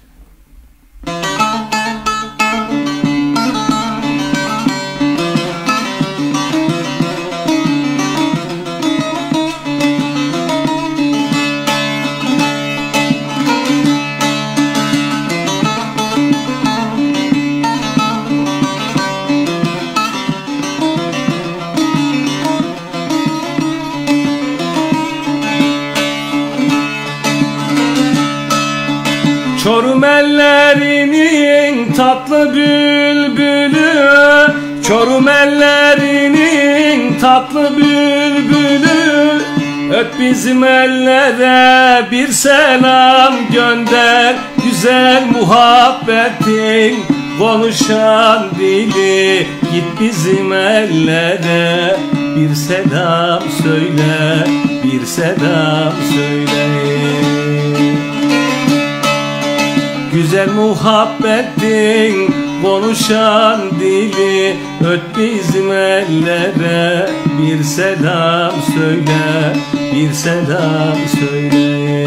Çorum ellerinin tatlı bülbülü, Çorum ellerinin tatlı bülbülü. Öp bizim ellere bir selam gönder, güzel muhabbetin konuşan dili. Git bizim ellere bir selam söyle, bir selam söyle. Güzel muhabbetin konuşan dili, öt bizim ellere bir selam söyle, bir selam söyle.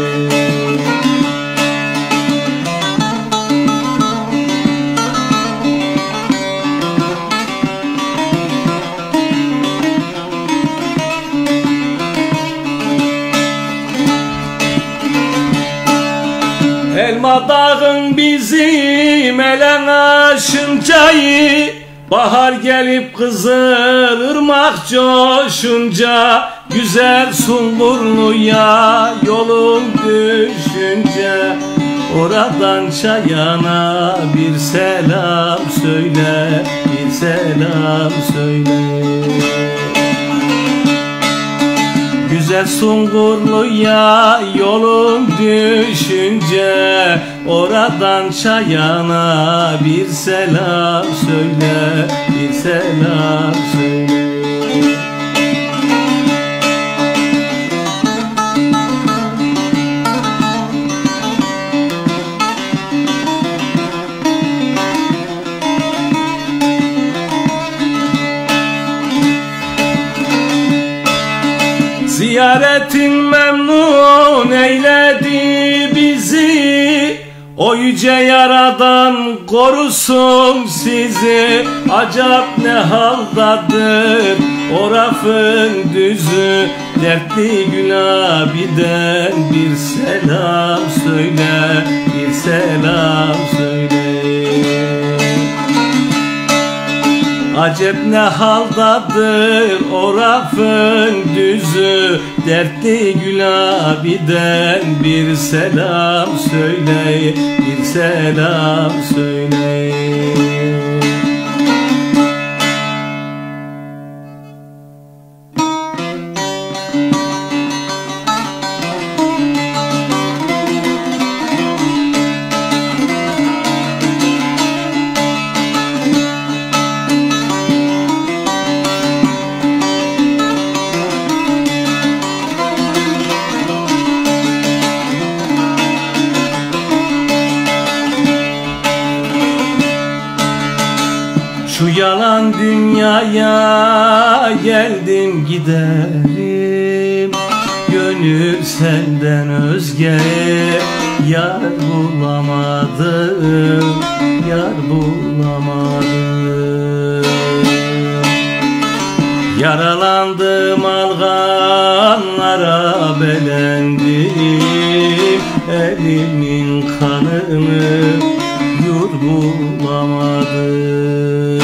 Elma dağın bizim elen aşıncayı, bahar gelip Kızılırmak coşunca, güzel Sungurlu'ya yolun düşünce, oradan Çayan'a bir selam söyle, bir selam söyle. Güzel Sungurlu'ya yolun düşünce, oradan Çayan'a bir selam söyle, bir selam söyle. Ziyaretin memnun eyledi bizi, o yüce yaradan korusun sizi. Acap ne haldadır o rafın düzü, dertli Gülabiden bir selam söyle, bir selam söyle. Acep ne haldadır o rafın düzü, dertli Gülabiden bir selam söyle, bir selam söyle. Şu yalan dünyaya geldim giderim, gönül senden özge yar bulamadım, yar bulamadım. Yaralandım alganlara belendim, elimin kanını yur bulamadım.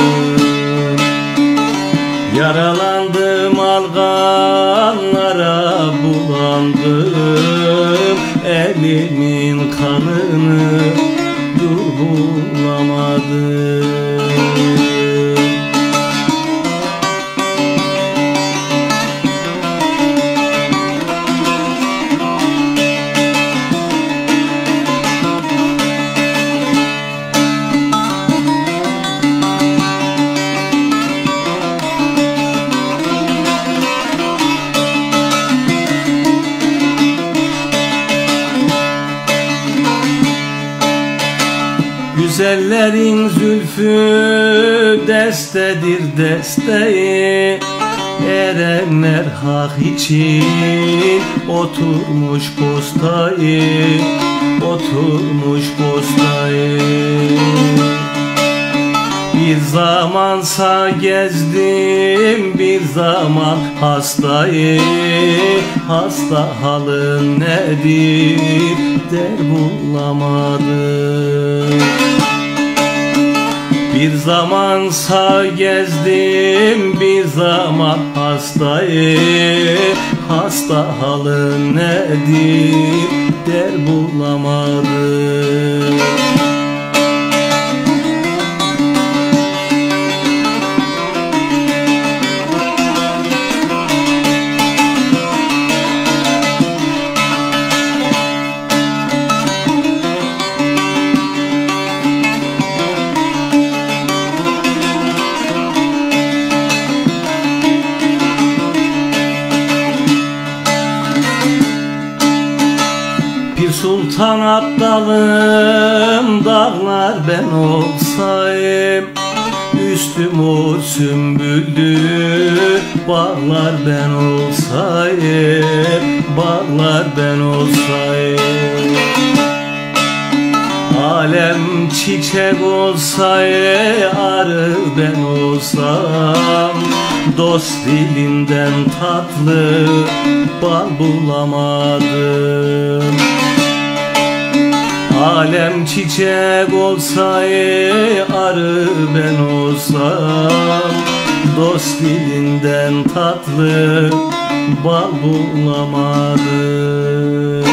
Yaralandım alganlara bulandım, elimin kanını dur bulamadım. Güzellerin zülfü destedir desteği, erenler hak için oturmuş postayı, oturmuş postayı. Bir zamansa gezdim, bir zaman hastayı, hasta halın nedir der bulamadım. Bir zamansa gezdim, bir zaman hastayı, hasta halın nedir der bulamadım. Sultan aptalım, dağlar ben olsam olsayım, üstüm o sümbüllü bağlar ben olsayım, bağlar ben olsayım. Alem çiçek olsaydı, arı ben olsam, dost dilinden tatlı bal bulamadım. Alem çiçek olsaydı, arı ben olsam, dost dilinden tatlı bal bulamadım.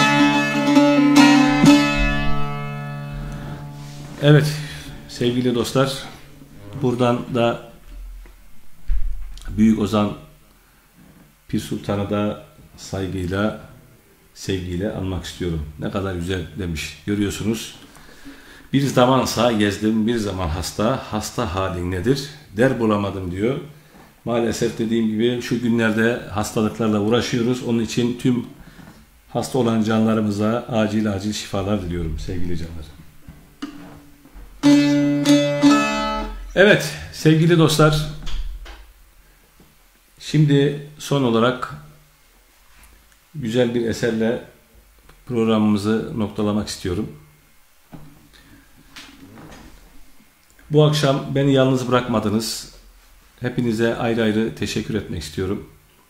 Evet sevgili dostlar, buradan da Büyük Ozan Pir Sultan'ı da saygıyla, sevgiyle anmak istiyorum. Ne kadar güzel demiş, görüyorsunuz. Bir zaman sağ gezdim, bir zaman hasta, hasta halin nedir der bulamadım diyor. Maalesef dediğim gibi şu günlerde hastalıklarla uğraşıyoruz. Onun için tüm hasta olan canlarımıza acil acil şifalar diliyorum sevgili canlar. Evet sevgili dostlar, şimdi son olarak güzel bir eserle programımızı noktalamak istiyorum. Bu akşam beni yalnız bırakmadınız. Hepinize ayrı ayrı teşekkür etmek istiyorum.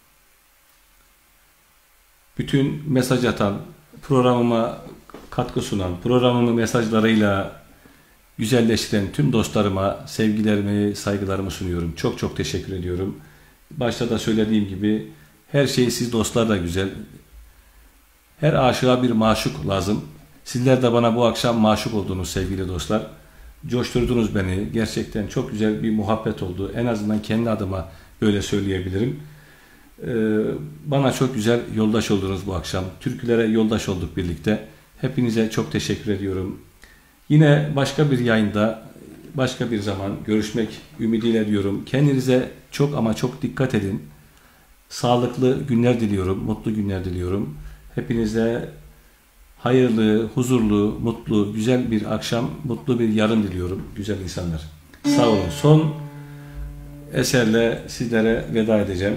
Bütün mesaj atan, programıma katkı sunan, programımı mesajlarıyla güzelleştiren tüm dostlarıma sevgilerimi, saygılarımı sunuyorum. Çok çok teşekkür ediyorum. Başta da söylediğim gibi her şey siz dostlarla güzel. Her aşığa bir maşuk lazım. Sizler de bana bu akşam maşuk oldunuz sevgili dostlar. Coşturdunuz beni. Gerçekten çok güzel bir muhabbet oldu. En azından kendi adıma böyle söyleyebilirim. Ee, bana çok güzel yoldaş oldunuz bu akşam. Türkülere yoldaş olduk birlikte. Hepinize çok teşekkür ediyorum. Yine başka bir yayında, başka bir zaman görüşmek ümidiyle diyorum. Kendinize çok ama çok dikkat edin. Sağlıklı günler diliyorum, mutlu günler diliyorum. Hepinize hayırlı, huzurlu, mutlu, güzel bir akşam, mutlu bir yarın diliyorum güzel insanlar. Sağ olun. Son eserle sizlere veda edeceğim.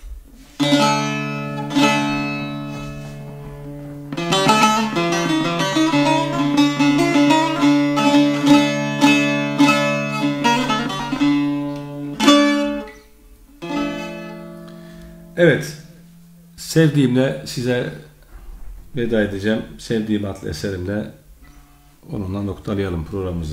Evet, sevdiğimle size veda edeceğim. Sevdiğim adlı eserimle onunla noktalayalım programımızı.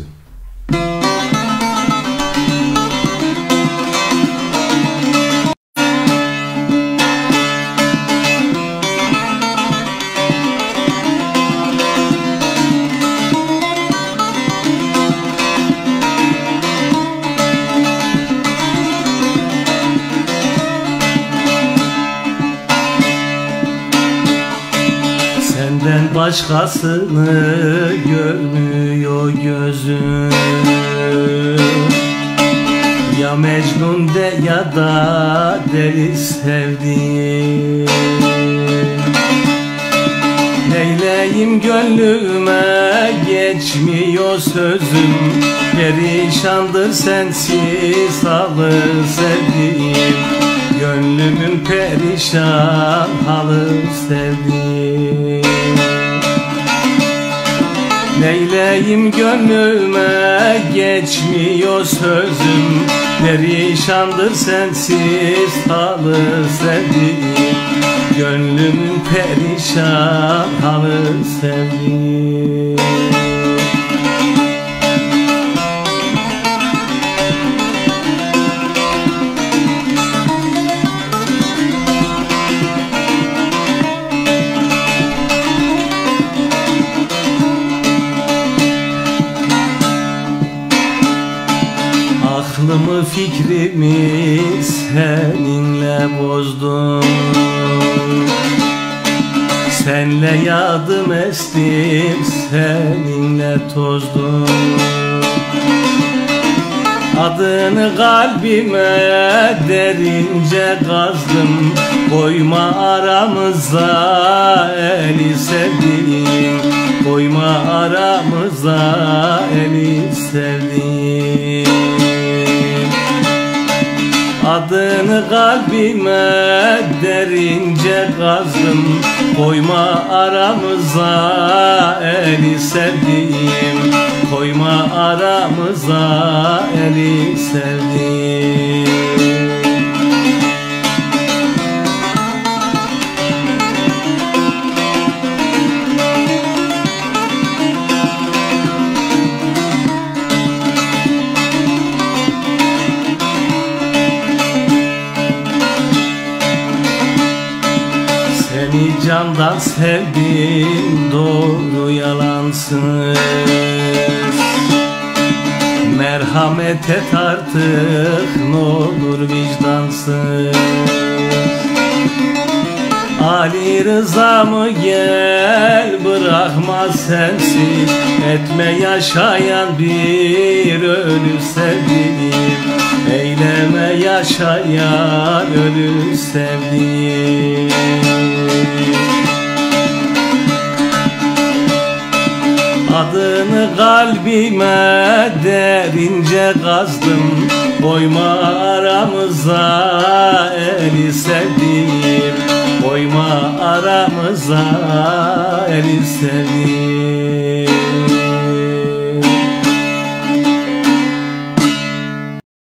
Senden başkasını görmüyor gözüm, ya Mecnun de ya da deli sevdiğim. Neyleyim gönlüme geçmiyor sözüm, perişandır sensiz halı sevdiğim. Gönlümün perişan halı sevdiğim. Neyleyim gönlüme geçmiyor sözüm, perişandır sensiz halı sevdiğim. Gönlümün perişan halı sevdiğim. Aklımı fikrimi seninle bozdum, senle yadım estim, seninle tozdum. Adını kalbime derince kazdım, koyma aramıza eli sevdiğim. koyma aramıza eli sevdiğim. Adını kalbime derince kazdım, koyma aramıza eli sevdiğim, koyma aramıza eli sevdiğim. Seni candan sevdim, doğru yalansız. Merhamet et artık, n'olur vicdansız. Ali Rıza'mı gel bırakma sensiz, etme yaşayan bir ölü sevdiğim, eyleme yaşayan ölü sevdiğim. Adını kalbime derince kazdım, koyma aramıza eli sevdiğim, koyma aramıza eli sevdiğim.